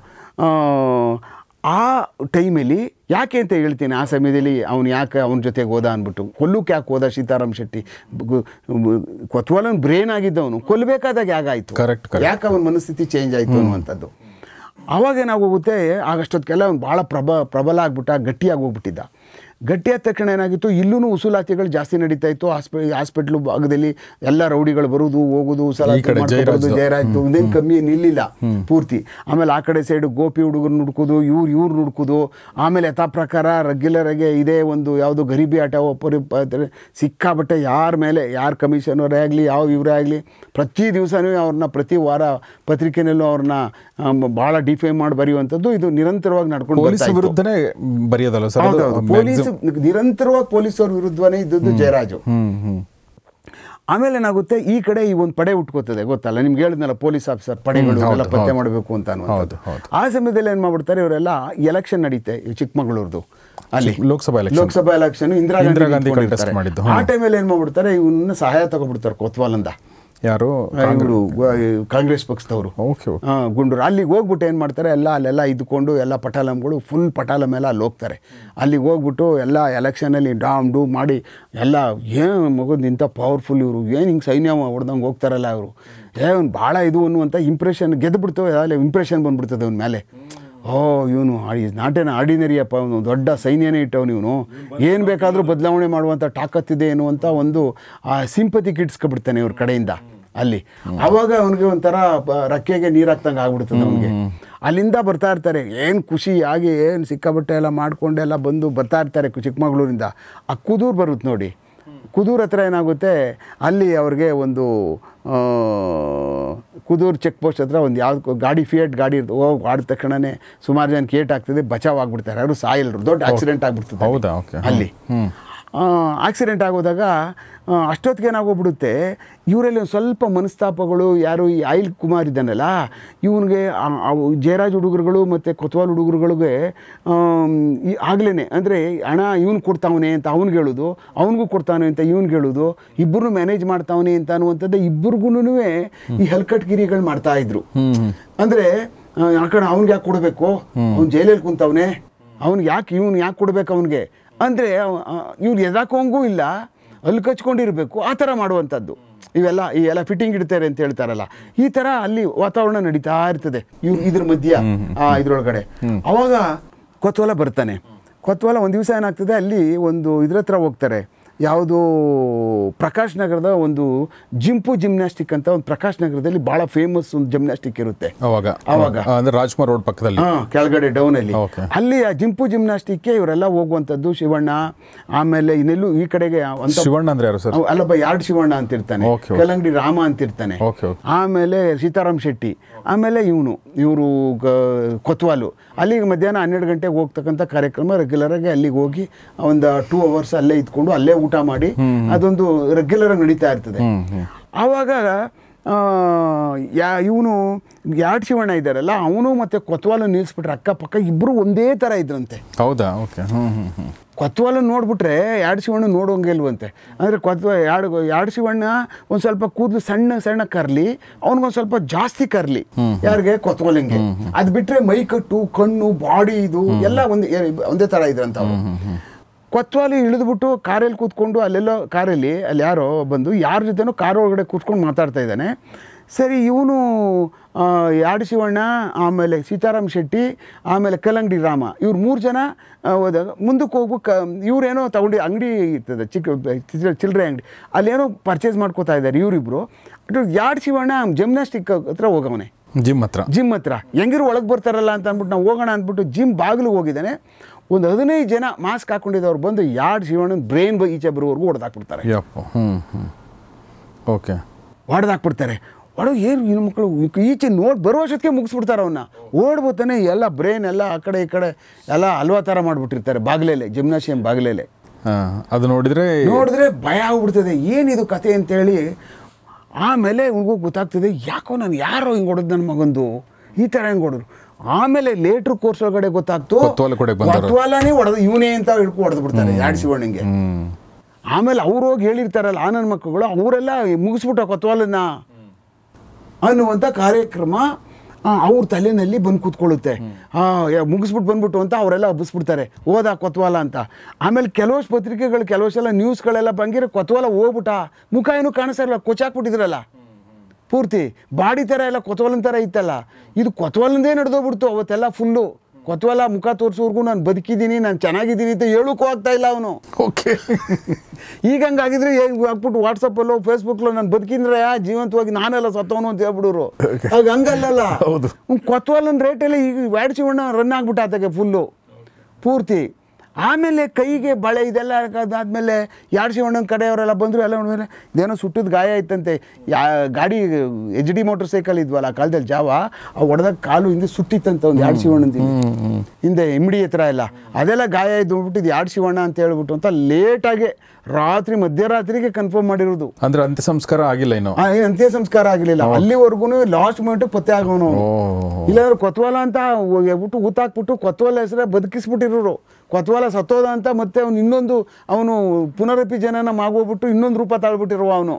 ಆ ಟೈಮಲ್ಲಿ ಯಾಕೆ ಅಂತ ಹೇಳ್ತೀನಿ, ಆ ಸಮಯದಲ್ಲಿ ಅವನು ಯಾಕೆ ಅವನ ಜೊತೆಗೆ ಹೋದ ಅಂದ್ಬಿಟ್ಟು. ಕೊಲ್ಲಕ್ಕೆ ಯಾಕೆ ಹೋದ ಸೀತಾರಾಮ್ ಶೆಟ್ಟಿ? ಕೊತ್ವಾಲನ್ ಬ್ರೇನ್ ಆಗಿದ್ದವನು ಕೊಲ್ಲಬೇಕಾದಾಗ ಯಾಗಾಯಿತು, ಕರೆಕ್ಟ್, ಯಾಕೆ ಅವನ ಮನಸ್ಥಿತಿ ಚೇಂಜ್ ಆಯಿತು ಅನ್ನುವಂಥದ್ದು. ಆವಾಗ ಏನಾಗೋಗುತ್ತೆ, ಆಗಷ್ಟೊತ್ತಿಗೆಲ್ಲ ಅವ್ನು ಭಾಳ ಪ್ರಬ ಪ್ರಬಲ ಆಗ್ಬಿಟ್ಟ, ಗಟ್ಟಿಯಾಗಿ ಹೋಗ್ಬಿಟ್ಟಿದ್ದ. ಗಟ್ಟಿಯಾದ ತಕ್ಷಣ ಏನಾಗಿತ್ತು, ಇಲ್ಲೂ ಉಸುಲಾತಿಗಳು ಜಾಸ್ತಿ ನಡೀತಾ ಇತ್ತು. ಹಾಸ್ಪಿ ಹಾಸ್ಪಿಟ್ಲು ಭಾಗದಲ್ಲಿ ಎಲ್ಲ ರೌಡಿಗಳು ಬರೋದು ಹೋಗೋದು, ಸಲ ಜಯರಾಜ್ ಇದೇನು ಕಮ್ಮಿ ನಿಲ್ಲಿಲ್ಲ ಪೂರ್ತಿ. ಆಮೇಲೆ ಆ ಕಡೆ ಸೈಡು ಗೋಪಿ ಹುಡುಗರು ನುಡ್ಕೋದು, ಇವ್ರು ಇವ್ರು ನುಡ್ಕೋದು. ಆಮೇಲೆ ಯಥಾ ಪ್ರಕಾರ ರೆಗ್ಯುಲರಾಗೆ ಇದೇ ಒಂದು ಯಾವುದು ಗರೀಬಿ ಆಟ ಒಬ್ಬರು ಸಿಕ್ಕಾಬಟ್ಟೆ ಯಾರ ಮೇಲೆ ಯಾರು ಕಮಿಷನರೇ ಆಗಲಿ ಯಾವ ಇವರೇ ಆಗಲಿ ಪ್ರತಿ ದಿವಸನೂ ಅವ್ರನ್ನ ಪ್ರತಿ ವಾರ ಪತ್ರಿಕೆನಲ್ಲೂ ಅವ್ರನ್ನ ಭಾಳ ಡಿಫೇಮ್ ಮಾಡಿ ಬರೆಯುವಂಥದ್ದು ಇದು ನಿರಂತರವಾಗಿ ನಡ್ಕೊಂಡು ಪೊಲೀಸ್ ವಿರುದ್ಧನೇ ಬರೆಯೋದಲ್ಲ ಸರ್? ಪೊಲೀಸ್ ನಿರಂತರವಾಗಿ ಪೊಲೀಸರ ವಿರುದ್ಧನೇ ಇದ್ದದ್ದು ಜಯರಾಜು. ಆಮೇಲೆ ಏನಾಗುತ್ತೆ, ಈ ಕಡೆ ಈ ಒಂದು ಪಡೆ ಉಟ್ಕೋತದೆ, ಗೊತ್ತಲ್ಲ ನಿಮ್ಗೆ ಹೇಳಿದ್ನಲ್ಲ ಪೊಲೀಸ್ ಆಫೀಸರ್ ಪಡೆಗಳು ಎಲ್ಲ ಪತ್ತೆ ಮಾಡಬೇಕು ಅಂತ ಅನ್ನುವಂಥದ್ದು. ಆ ಸಮಯದಲ್ಲಿ ಏನು ಮಾಡ್ಬಿಡ್ತಾರೆ ಇವರೆಲ್ಲ, ಎಲೆಕ್ಷನ್ ನಡೀತೆ ಚಿಕ್ಕಮಗಳೂರ್ದು, ಅಲ್ಲಿ ಲೋಕಸಭಾ ಲೋಕಸಭಾ ಎಲೆಕ್ಷನ್ ಇಂದಿರಾ ಗಾಂಧಿ ಆ ಟೈಮಲ್ಲಿ ಏನು ಮಾಡ್ಬಿಡ್ತಾರೆ, ಇವನ್ನ ಸಹಾಯ ತಗೊಬಿಡ್ತಾರೆ ಕೊತ್ವಾಲಿಂದ. ಯಾರು? ಇವರು ಕಾಂಗ್ರೆಸ್ ಪಕ್ಷದವರು ಗುಂಡೂರು. ಅಲ್ಲಿಗೆ ಹೋಗ್ಬಿಟ್ಟು ಏನು ಮಾಡ್ತಾರೆ, ಎಲ್ಲ ಅಲ್ಲೆಲ್ಲ ಇದ್ಕೊಂಡು ಎಲ್ಲ ಪಟಾಲಂಗಳು ಫುಲ್ ಪಟಾಲಂ ಎಲ್ಲ ಅಲ್ಲಿ ಹೋಗ್ತಾರೆ. ಅಲ್ಲಿಗೆ ಹೋಗ್ಬಿಟ್ಟು ಎಲ್ಲ ಎಲೆಕ್ಷನಲ್ಲಿ ಡಾಮ್ ಡೂ ಮಾಡಿ ಎಲ್ಲ ಏನು ಮಗದು ಇಂಥ ಪವರ್ಫುಲ್ ಇವರು, ಏನು ಹಿಂಗೆ ಸೈನ್ಯ ಹೊಡೆದಂಗೆ ಹೋಗ್ತಾರಲ್ಲ ಅವರು, ಏನು ಭಾಳ ಇದು ಅನ್ನುವಂಥ ಇಂಪ್ರೆಷನ್ ಗೆದ್ದುಬಿಡ್ತವೆ. ಅಲ್ಲಿ ಇಂಪ್ರೆಷನ್ ಬಂದ್ಬಿಡ್ತದೆ ಅವನ ಮೇಲೆ. ಓ ಇವನು ನಾಟೇನ ಆರ್ಡಿನರಿಯಪ್ಪ, ಅವನು ದೊಡ್ಡ ಸೈನ್ಯನೇ ಇಟ್ಟವನು, ಇವನು ಏನು ಬೇಕಾದರೂ ಬದಲಾವಣೆ ಮಾಡುವಂಥ ತಾಕತ್ತಿದೆ ಎನ್ನುವಂಥ ಒಂದು ಆ ಸಿಂಪತಿ ಕಿಡ್ಸ್ಕೊಬಿಡ್ತಾನೆ ಇವ್ರ ಕಡೆಯಿಂದ ಅಲ್ಲಿ. ಆವಾಗ ಅವನಿಗೆ ಒಂಥರ ರಕ್ಕೆಗೆ ನೀರು ಹಾಕ್ದಂಗೆ ಆಗ್ಬಿಡ್ತದೆ ಅವನಿಗೆ. ಅಲ್ಲಿಂದ ಬರ್ತಾ ಇರ್ತಾರೆ, ಏನು ಖುಷಿ ಆಗಿ ಏನು ಸಿಕ್ಕಾಬಟ್ಟೆ ಎಲ್ಲ ಮಾಡ್ಕೊಂಡೆಲ್ಲ ಬಂದು ಬರ್ತಾ ಇರ್ತಾರೆ ಚಿಕ್ಕಮಗಳೂರಿಂದ. ಆ ಕುದೂರು ಬರುತ್ತೆ ನೋಡಿ, ಕುದೂರು ಹತ್ರ ಏನಾಗುತ್ತೆ, ಅಲ್ಲಿ ಅವ್ರಿಗೆ ಒಂದು ಕುದೂರು ಚೆಕ್ ಪೋಸ್ಟ್ ಹತ್ರ ಒಂದು ಯಾವ್ದು ಗಾಡಿ ಫಿಯೇಟ್ ಗಾಡಿ ಇರ್ತದೆ, ಹೋಗಿ ಆಡಿದ ತಕ್ಷಣವೇ ಸುಮಾರು ಜನ ಕೇಟ್ ಆಗ್ತದೆ, ಬಚಾವ್ ಆಗ್ಬಿಡ್ತಾರೆ, ಅವರು ಸಾಯಲ್ರು, ದೊಡ್ಡ ಆಕ್ಸಿಡೆಂಟ್ ಆಗ್ಬಿಡ್ತದೆ. ಹೌದಾ? ಅಲ್ಲಿ ಆಕ್ಸಿಡೆಂಟ್ ಆಗೋದಾಗ ಅಷ್ಟೊತ್ತಿಗೆ ಏನಾಗೋಗ್ಬಿಡುತ್ತೆ, ಇವರಲ್ಲಿ ಒಂದು ಸ್ವಲ್ಪ ಮನಸ್ತಾಪಗಳು. ಯಾರು ಈ ಆಯಿಲ್ ಕುಮಾರ್ ಇದ್ದಾನಲ್ಲ ಇವನಿಗೆ, ಜಯರಾಜ್ ಹುಡುಗರುಗಳು ಮತ್ತು ಕೊತ್ವಾಲ್ ಹುಡುಗರುಗಳಿಗೆ ಈ ಆಗ್ಲೇ ಅಂದರೆ ಹಣ ಇವನು ಕೊಡ್ತಾವನೆ ಅಂತ ಅವ್ನಿಗೆ ಹೇಳೋದು, ಅವನಿಗೂ ಕೊಡ್ತಾನೆ ಅಂತ ಇವ್ನಿಗೆ ಹೇಳೋದು, ಇಬ್ಬರು ಮ್ಯಾನೇಜ್ ಮಾಡ್ತಾವನೆ ಅಂತ ಅನ್ನುವಂಥದ್ದು ಇಬ್ಬರಿಗೂ ಈ ಹಲ್ಕಟ್ಗಿರಿಗಳು ಮಾಡ್ತಾಯಿದ್ರು. ಅಂದರೆ ಆ ಕಡೆ ಅವ್ನಿಗೆ ಯಾಕೆ ಕೊಡಬೇಕು, ಅವ್ನು ಜೈಲಲ್ಲಿ ಕುಂತವನೆ, ಅವ್ನಿಗೆ ಯಾಕೆ ಇವ್ನು ಯಾಕೆ ಕೊಡಬೇಕು ಅವನಿಗೆ ಅಂದರೆ ಇವ್ರು ಎದಾಕೋಂಗೂ ಇಲ್ಲ, ಅಲ್ಲಿ ಕಚ್ಕೊಂಡಿರಬೇಕು, ಆ ಥರ ಮಾಡುವಂಥದ್ದು. ಇವೆಲ್ಲ ಈ ಎಲ್ಲ ಫಿಟ್ಟಿಂಗ್ ಇಡ್ತಾರೆ ಅಂತ ಹೇಳ್ತಾರಲ್ಲ, ಈ ಥರ ಅಲ್ಲಿ ವಾತಾವರಣ ನಡೀತಾ ಇರ್ತದೆ ಇವ್ರು ಇದ್ರ ಮಧ್ಯ ಇದ್ರೊಳಗಡೆ. ಅವಾಗ ಕೊತ್ವಾಲ ಬರ್ತಾನೆ. ಕೊತ್ವಾಲ ಒಂದು ದಿವಸ ಏನಾಗ್ತದೆ, ಅಲ್ಲಿ ಒಂದು ಇದ್ರ ಹತ್ರ ಹೋಗ್ತಾರೆ, ಯಾವುದು ಪ್ರಕಾಶ್ ನಗರದ ಒಂದು ಜಿಂಪು ಜಿಮ್ನಾಸ್ಟಿಕ್ ಅಂತ ಒಂದು ಪ್ರಕಾಶ್ ನಗರದಲ್ಲಿ ಭಾಳ ಫೇಮಸ್ ಒಂದು ಜಿಮ್ನಾಸ್ಟಿಕ್ ಇರುತ್ತೆ. ಅವಾಗ ಅವಾಗ ಅಂದರೆ ರಾಜ್ಕುಮಾರ್ ರೋಡ್ ಪಕ್ಕದಲ್ಲಿ ಕೆಳಗಡೆ ಡೌನಲ್ಲಿ ಅಲ್ಲಿ ಆ ಜಿಂಪು ಜಿಮ್ನಾಸ್ಟಿಕ್ಗೆ ಇವರೆಲ್ಲ ಹೋಗುವಂಥದ್ದು. ಶಿವಣ್ಣ, ಆಮೇಲೆ ಇನ್ನೆಲ್ಲೂ ಈ ಕಡೆಗೆ ಶಿವಣ್ಣ ಅಂದರೆ ಯಾರು ಸರ್? ಅಲ್ಲಪ್ಪ ಯಾರ್ಡ್ ಶಿವಣ್ಣ ಅಂತಿರ್ತಾನೆ, ಕಲ್ಲಂಗಡಿ ರಾಮ ಅಂತಿರ್ತಾನೆ, ಆಮೇಲೆ ಸೀತಾರಾಮ್ ಶೆಟ್ಟಿ, ಆಮೇಲೆ ಇವನು ಇವರು ಕೊತ್ವಾಲು. ಅಲ್ಲಿಗೆ ಮಧ್ಯಾಹ್ನ ಹನ್ನೆರಡು ಗಂಟೆಗೆ ಹೋಗ್ತಕ್ಕಂಥ ಕಾರ್ಯಕ್ರಮ ರೆಗ್ಯುಲರಾಗಿ ಅಲ್ಲಿಗೆ ಹೋಗಿ ಒಂದು ಟೂ ಅವರ್ಸ್ ಅಲ್ಲೇ ಇದ್ಕೊಂಡು ಅಲ್ಲೇ ಊಟ ಮಾಡಿ ಅದೊಂದು ರೆಗ್ಯುಲರಾಗಿ ನಡೀತಾ ಇರ್ತದೆ. ಆವಾಗ ಯಾ ಇವನು ಯಾರ್ಡ್ ಶಿವಣ್ಣ ಇದ್ದಾರಲ್ಲ ಅವನು ಮತ್ತು ಕೊತ್ವಾಲು ನಿಲ್ಲಿಸ್ಬಿಟ್ರೆ ಅಕ್ಕಪಕ್ಕ ಇಬ್ಬರು ಒಂದೇ ಥರ ಇದ್ರಂತೆ. ಹೌದಾ? ಓಕೆ. ಕೊತ್ವಾಲು ನೋಡ್ಬಿಟ್ರೆ ಯಾರ್ಡ್ ಶಿವಣ್ಣ ನೋಡೋಂಗೆ ಇಲ್ವಂತೆ. ಅಂದರೆ ಕೊತ್ವ ಯಾಡ್ ಯಾರ್ಡ್ ಶಿವಣ್ಣ ಒಂದು ಸ್ವಲ್ಪ ಕೂದಲು ಸಣ್ಣ ಸಣ್ಣ ಕರ್ಲಿ, ಅವ್ನಿಗೊಂದು ಸ್ವಲ್ಪ ಜಾಸ್ತಿ ಕರ್ಲಿ, ಯಾರಿಗೆ ಕೊತ್ವಾಲಿಂಗೆ. ಅದು ಬಿಟ್ಟರೆ ಮೈ ಕಟ್ಟು, ಕಣ್ಣು, ಬಾಡಿ ಇದು ಎಲ್ಲ ಒಂದೇ ಒಂದೇ ಥರ ಇದ್ರಂತ ಅವರು. ಕೊತ್ವಾಲಿ ಇಳಿದ್ಬಿಟ್ಟು ಕಾರಲ್ಲಿ ಕೂತ್ಕೊಂಡು ಅಲ್ಲೆಲ್ಲೋ ಕಾರಲ್ಲಿ ಅಲ್ಲಿ ಯಾರೋ ಬಂದು ಯಾರ ಜೊತೆನೋ ಕಾರ್ ಒಳಗಡೆ ಕೂತ್ಕೊಂಡು ಮಾತಾಡ್ತಾ ಇದ್ದಾನೆ. ಸರಿ, ಇವನು ಯಾರ್ಡ್ ಶಿವಣ್ಣ, ಆಮೇಲೆ ಸೀತಾರಾಮ್ ಶೆಟ್ಟಿ, ಆಮೇಲೆ ಕಲ್ಲಂಗಡಿ ರಾಮ, ಇವ್ರು ಮೂರು ಜನ ಹೋದಾಗ ಮುಂದಕ್ಕೆ ಹೋಗ್ಬು ಕ ಇವರೇನೋ ತಗೊಂಡು ಅಂಗಡಿ ಇರ್ತದೆ, ಚಿಕ್ಕ ಚಿಲ್ಲರೆ ಅಂಗಡಿ, ಅಲ್ಲೇನೋ ಪರ್ಚೇಸ್ ಮಾಡ್ಕೋತಾ ಇದ್ದಾರೆ ಇವರಿಬ್ಬರು. ಯಾರ್ಡ್ ಶಿವಣ್ಣ ಜಿಮ್ನಾಸ್ಟಿಕ್ ಹತ್ರ ಹೋಗವನೆ, ಜಿಮ್ ಹತ್ರ ಜಿಮ್ ಹತ್ರ ಹೆಂಗಿರು ಒಳಗೆ ಬರ್ತಾರಲ್ಲ ಅಂತ ಅಂದ್ಬಿಟ್ಟು ನಾವು ಹೋಗೋಣ ಅಂದ್ಬಿಟ್ಟು ಜಿಮ್ ಬಾಗಿಲಿಗೆ ಹೋಗಿದ್ದಾನೆ. ಒಂದು ಹದಿನೈದು ಜನ ಮಾಸ್ಕ್ ಹಾಕೊಂಡಿದ್ದವ್ರು ಬಂದು ಯಾರ್ಡ್ ಶಿವಣ್ಣನ ಬ್ರೈನ್ ಈಚೆ ಬರೋವರೆಗೂ ಹೊಡೆದಾಕ್ಬಿಡ್ತಾರೆ. ಓಕೆ, ಹೊಡೆದಾಕ್ಬಿಡ್ತಾರೆ. ಹೊಡೆದು ಏನು ಇನ್ನು ಮಕ್ಕಳು ಈಚೆ ನೋಡಿ ಬರೋ ಅಷ್ಟೊತ್ತಿಗೆ ಮುಗಿಸ್ಬಿಡ್ತಾರೆ ಅವನ್ನ. ಓಡ್ಬೋತಾನೆ ಎಲ್ಲ ಬ್ರೈನ್ ಎಲ್ಲ ಆ ಕಡೆ ಈ ಕಡೆ ಎಲ್ಲ ಹಲ್ವಾ ಥರ ಮಾಡಿಬಿಟ್ಟಿರ್ತಾರೆ ಬಾಗಿಲಲ್ಲೇ, ಜಿಮ್ನಾಶಿಯಂ ಬಾಗಿಲಲ್ಲೇ. ಅದು ನೋಡಿದರೆ ನೋಡಿದ್ರೆ ಭಯ ಆಗ್ಬಿಡ್ತದೆ, ಏನಿದು ಕತೆ ಅಂತೇಳಿ. ಆಮೇಲೆ ಇವ್ರಿಗೂ ಗೊತ್ತಾಗ್ತದೆ, ಯಾಕೋ ನಾನು ಯಾರೋ ಹಿಂಗೆ ಹೊಡೆದು ನನ್ನ ಮಗಂದು ಈ ಥರ ಹೆಂಗೆ ಹೊಡೆದ್ರು. ಆಮೇಲೆ ಲೇಟ್ರ್ ಕೋರ್ಸ್ ಒಳಗಡೆ ಗೊತ್ತಾಗ್ತು ಕೊತ್ವಾಲನೇ ಹೊಡೆದು ಇವನೇ ಅಂತ ಹಿಡ್ಕೊಂಡು ಹೊಡೆದು ಬಿಡ್ತಾರೆ ಯಾರ್ಡ್ ಶಿವಣ್ಣಂಗೆ. ಆಮೇಲೆ ಅವ್ರು ಹೋಗಿ ಹೇಳಿರ್ತಾರಲ್ಲ ಆ ನನ್ನ ಮಕ್ಕಳು, ಅವರೆಲ್ಲ ಮುಗಿಸ್ಬಿಟ್ಟ ಕೊತ್ವಾಲನ್ನ ಅನ್ನುವಂಥ ಕಾರ್ಯಕ್ರಮ ಅವ್ರ ತಲೆಯಲ್ಲಿ ಬಂದು ಕೂತ್ಕೊಳ್ಳುತ್ತೆ. ಮುಗಿಸ್ಬಿಟ್ಟು ಬಂದ್ಬಿಟ್ಟು ಅಂತ ಅವರೆಲ್ಲ ಹಬ್ಬಿಸ್ಬಿಡ್ತಾರೆ, ಹೋದ ಕೊತ್ವಾಲ ಅಂತ. ಆಮೇಲೆ ಕೆಲವಷ್ಟು ಪತ್ರಿಕೆಗಳು ಕೆಲವಷ್ಟೆಲ್ಲ ನ್ಯೂಸ್ಗಳೆಲ್ಲ ಬಂಗಿರೋ ಕೊತ್ವಾಲ ಹೋಗ್ಬಿಟ್ಟ, ಮುಖ ಏನೂ ಕಾಣಿಸ್ತಾರಲ್ಲ, ಕೊಚ್ಚಾಕ್ಬಿಟ್ಟಿದ್ರಲ್ಲ ಪೂರ್ತಿ ಬಾಡಿ ಥರ ಎಲ್ಲ ಕೊತ್ವಾಲನ ಥರ ಇತ್ತಲ್ಲ, ಇದು ಕೊತ್ವಾಲಂದೇ ನಡೆದೋಗ್ಬಿಡ್ತು ಅವತ್ತೆಲ್ಲ ಫುಲ್ಲು. ಕೊತ್ವಾಲ ಮುಖ ತೋರಿಸೋರ್ಗು ನಾನು ಬದುಕಿದ್ದೀನಿ, ನಾನು ಚೆನ್ನಾಗಿದ್ದೀನಿ ಅಂತ ಹೇಳೋಕ್ಕೂ ಆಗ್ತಾ ಇಲ್ಲ ಅವನು. ಓಕೆ. ಈಗ ಹಂಗಾಗಿದ್ರೆ ಹಾಕ್ಬಿಟ್ಟು ವಾಟ್ಸಪ್ಪಲ್ಲೋ ಫೇಸ್ಬುಕ್ಲೋ ನಾನು ಬದುಕಿದ್ರೆ ಜೀವಂತವಾಗಿ ನಾನೆಲ್ಲ ಸತ್ತವನು ಅಂತ ಹೇಳ್ಬಿಡೋರು. ಆಗ ಹಂಗಲ್ಲ. ಹೌದು. ಕೊತ್ವಾಲನ ರೇಟೆಲ್ಲ ಈಗ ವ್ಯಾಡ್ ಶಿವಣ್ಣ ರನ್ ಆಗ್ಬಿಟ್ಟು ಆತಗೆ ಫುಲ್ಲು ಪೂರ್ತಿ. ಆಮೇಲೆ ಕೈಗೆ ಬಳೆ ಇದೆಲ್ಲ ಅದಾದಮೇಲೆ ಯಾಡ್ ಶಿವಣ್ಣನ ಕಡೆಯವರೆಲ್ಲ ಬಂದರು. ಎಲ್ಲ ನೋಡಿದ್ರೆ ಇದೇನೋ ಸುಟ್ಟಿದ ಗಾಯ ಆಯ್ತಂತೆ. ಯಾ ಗಾಡಿ ಎಚ್ ಡಿ ಮೋಟರ್ ಸೈಕಲ್ ಇದ್ವಲ್ಲ ಆ ಕಾಲದಲ್ಲಿ ಜಾವ, ಆ ಹೊಡೆದಾಗ ಕಾಲು ಹಿಂದೆ ಸುಟ್ಟಿತ್ತಂತ ಒಂದು ಯಾಡ್ ಶಿವಣ್ಣನ ಹಿಂದೆ ಇಮ್ಡಿ ಹತ್ರ ಎಲ್ಲ ಅದೆಲ್ಲ ಗಾಯ ಇದ್ದು ಹೋಗ್ಬಿಟ್ಟು ಯಾಡ್ ಶಿವಣ್ಣ ಅಂತ ಹೇಳ್ಬಿಟ್ಟು ಅಂತ ಲೇಟಾಗಿ ರಾತ್ರಿ ಮಧ್ಯರಾತ್ರಿಗೆ ಕನ್ಫರ್ಮ್ ಮಾಡಿರೋದು. ಅಂದ್ರೆ ಅಂತ್ಯ ಸಂಸ್ಕಾರ ಆಗಿಲ್ಲ ಇನ್ನು. ಅಂತ್ಯ ಸಂಸ್ಕಾರ ಆಗಲಿಲ್ಲ. ಅಲ್ಲಿವರೆಗೂ ಲಾಸ್ಟ್ ಮೂಮೆಂಟ್ ಪತ್ತೆ ಆಗೋನು. ಇಲ್ಲಾಂದ್ರೆ ಕೊತ್ವಾಲ ಅಂತ ಹೇಳ್ಬಿಟ್ಟು ಊತಾಕ್ಬಿಟ್ಟು ಕೊತ್ವಾಲ ಹೆಸರೇ ಬದುಕಿಸ್ಬಿಟ್ಟಿರೋರು. ಕೊತ್ವಾಲ ಸತ್ತೋದ ಅಂತ ಮತ್ತೆ ಅವ್ನು ಇನ್ನೊಂದು ಅವನು ಪುನರಪಿ ಜನನ ಮಾಗೋಗ್ಬಿಟ್ಟು ಇನ್ನೊಂದು ರೂಪ ತಾಳ್ಬಿಟ್ಟಿರುವ ಅವನು.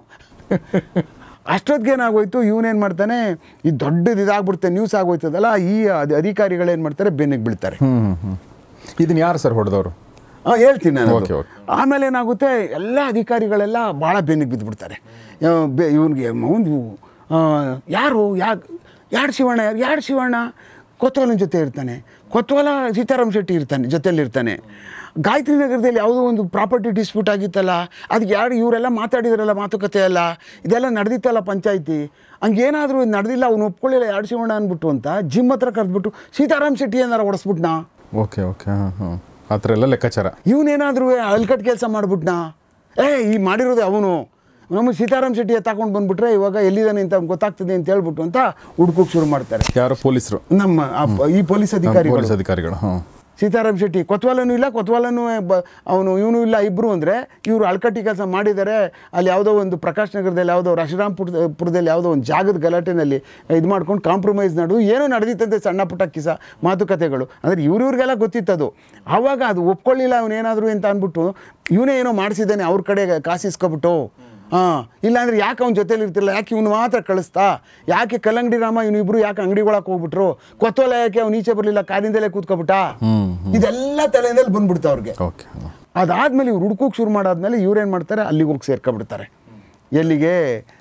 ಅಷ್ಟೊತ್ತಿಗೆ ಏನಾಗೋಯ್ತು, ಇವನೇನು ಮಾಡ್ತಾನೆ, ಈ ದೊಡ್ಡದು ಇದಾಗ್ಬಿಡುತ್ತೆ, ನ್ಯೂಸ್ ಆಗೋಯ್ತದಲ್ಲ, ಈ ಅಧಿಕಾರಿಗಳೇನು ಮಾಡ್ತಾರೆ, ಬೆನ್ನಿಗೆ ಬೀಳ್ತಾರೆ. ಇದನ್ನ ಯಾರು ಸರ್ ಹೊಡೆದವರು? ಹಾಂ ಹೇಳ್ತೀನಿ ನಾನು. ಆಮೇಲೆ ಏನಾಗುತ್ತೆ, ಎಲ್ಲ ಅಧಿಕಾರಿಗಳೆಲ್ಲ ಭಾಳ ಬೆನ್ನಿಗೆ ಬಿದ್ದುಬಿಡ್ತಾರೆ. ಬೆ ಇವನಿಗೆ ಒಂದು ಯಾರು ಯಾಕೆ ಯಾಡ್ ಶಿವಣ್ಣ ಯಾರು ಯಾಡ್ ಶಿವಣ್ಣ ಕೊತ್ವಾಲನ ಜೊತೆ ಇರ್ತಾನೆ. ಕೊತ್ವಾಲ ಸೀತಾರಾಮ್ ಶೆಟ್ಟಿ ಇರ್ತಾನೆ, ಜೊತೆಯಲ್ಲಿರ್ತಾನೆ. ಗಾಯತ್ರಿ ನಗರದಲ್ಲಿ ಯಾವುದೋ ಒಂದು ಪ್ರಾಪರ್ಟಿ ಡಿಸ್ಪ್ಯೂಟ್ ಆಗಿತ್ತಲ್ಲ, ಅದಕ್ಕೆ ಯಾರು ಇವರೆಲ್ಲ ಮಾತಾಡಿದ್ರಲ್ಲ, ಮಾತುಕತೆ ಅಲ್ಲ, ಇದೆಲ್ಲ ನಡೆದಿತ್ತಲ್ಲ ಪಂಚಾಯಿತಿ. ಹಂಗೇನಾದರೂ ನಡೆದಿಲ್ಲ, ಅವ್ನು ಒಪ್ಕೊಳ್ಳಿಲ್ಲ ಯಾಡ್ ಶಿವಣ್ಣ ಅಂದ್ಬಿಟ್ಟು ಅಂತ ಜಿಮ್ ಹತ್ರ ಕರೆದ್ಬಿಟ್ಟು ಸೀತಾರಾಮ್ ಶೆಟ್ಟಿ ಏನಾರು ಹೊಡೆಸ್ಬಿಟ್ನಾ. ಓಕೆ ಓಕೆ ಹಾಂ ಹಾಂ ಆ ಥರ ಎಲ್ಲ ಲೆಕ್ಕಾಚಾರ. ಇವನೇನಾದರೂ ಅಲ್ಕಟ್ ಕೆಲಸ ಮಾಡಿಬಿಟ್ನಾ. ಏ ಈ ಮಾಡಿರೋದು ಅವನು, ನಮ್ಮ ಸೀತಾರಾಮ್ ಶೆಟ್ಟಿ ಎತ್ತಾಕೊಂಡು ಬಂದುಬಿಟ್ರೆ ಇವಾಗ ಎಲ್ಲಿದ್ದಾನೆ ಅಂತ ಗೊತ್ತಾಗ್ತದೆ ಅಂತ ಹೇಳ್ಬಿಟ್ಟು ಅಂತ ಹುಡ್ಕೋಕೆ ಶುರು ಮಾಡ್ತಾರೆ. ಯಾರು? ಪೊಲೀಸರು, ನಮ್ಮ ಈ ಪೊಲೀಸ್ ಅಧಿಕಾರಿಗಳು. ಪೊಲೀಸ್ ಅಧಿಕಾರಿಗಳು. ಹಾಂ. ಸೀತಾರಾಮ್ ಶೆಟ್ಟಿ ಕೊತ್ವಾಲನೂ ಇಲ್ಲ, ಕೊತ್ವಾಲನೂ ಬ ಅವನು ಇವನು ಇಲ್ಲ, ಇಬ್ಬರು ಅಂದರೆ ಇವರು ಅಲ್ಕಟ್ಟಿ ಕೆಲಸ ಮಾಡಿದ್ದಾರೆ. ಅಲ್ಲಿ ಯಾವುದೋ ಒಂದು ಪ್ರಕಾಶ್ ನಗರದಲ್ಲಿ ಯಾವುದೋ ರಶಿರಾಮ್ಪುರ ಪುರದಲ್ಲಿ ಯಾವುದೋ ಒಂದು ಜಾಗದ ಗಲಾಟೆನಲ್ಲಿ ಇದು ಮಾಡ್ಕೊಂಡು ಕಾಂಪ್ರಮೈಸ್ ನಡೆದು ಏನೋ ನಡೆದಿತ್ತಂತೆ, ಸಣ್ಣ ಪುಟ್ಟ ಕಿಸ ಮಾತುಕತೆಗಳು. ಅಂದರೆ ಇವ್ರಿವ್ರಿಗೆಲ್ಲ ಗೊತ್ತಿತ್ತದು. ಆವಾಗ ಅದು ಒಪ್ಕೊಳ್ಳಿಲ್ಲ ಅವನೇನಾದರೂ ಅಂತ ಅಂದ್ಬಿಟ್ಟು ಇವನೇ ಏನೋ ಮಾಡಿಸಿದ್ದಾನೆ ಅವ್ರ ಕಡೆ ಕಾಸಿಸ್ಕೊಬಿಟ್ಟು. ಹಾಂ, ಇಲ್ಲಾಂದ್ರೆ ಯಾಕೆ ಅವ್ನ ಜೊತೆಲಿ ಇರ್ತಿಲ್ಲ, ಯಾಕೆ ಇವನು ಮಾತ್ರ ಕಳಿಸ್ತಾ, ಯಾಕೆ ಕಲ್ಲಂಗಡಿ ರಾಮ ಇವನಿಬ್ರು ಯಾಕೆ ಅಂಗಡಿಗೊಳಕ್ಕೆ ಹೋಗ್ಬಿಟ್ರು, ಕೊತ್ವಾಲ ಯಾಕೆ ಅವ್ನು ಈಚೆ ಬರಲಿಲ್ಲ, ಕಾರಿಂದಲೇ ಕೂತ್ಕೊಬಿಟ್ಟ, ಇದೆಲ್ಲ ತಲೆಯಲ್ಲಿ ಬಂದ್ಬಿಡ್ತಾ ಅವ್ರಿಗೆ. ಅದಾದ್ಮೇಲೆ ಇವ್ರು ಹುಡ್ಕೋಕೆ ಶುರು ಮಾಡಾದ್ಮೇಲೆ ಇವ್ರೇನು ಮಾಡ್ತಾರೆ, ಅಲ್ಲಿಗೆ ಹೋಗಿ ಸೇರ್ಕೊಬಿಡ್ತಾರೆ. ಎಲ್ಲಿಗೆ?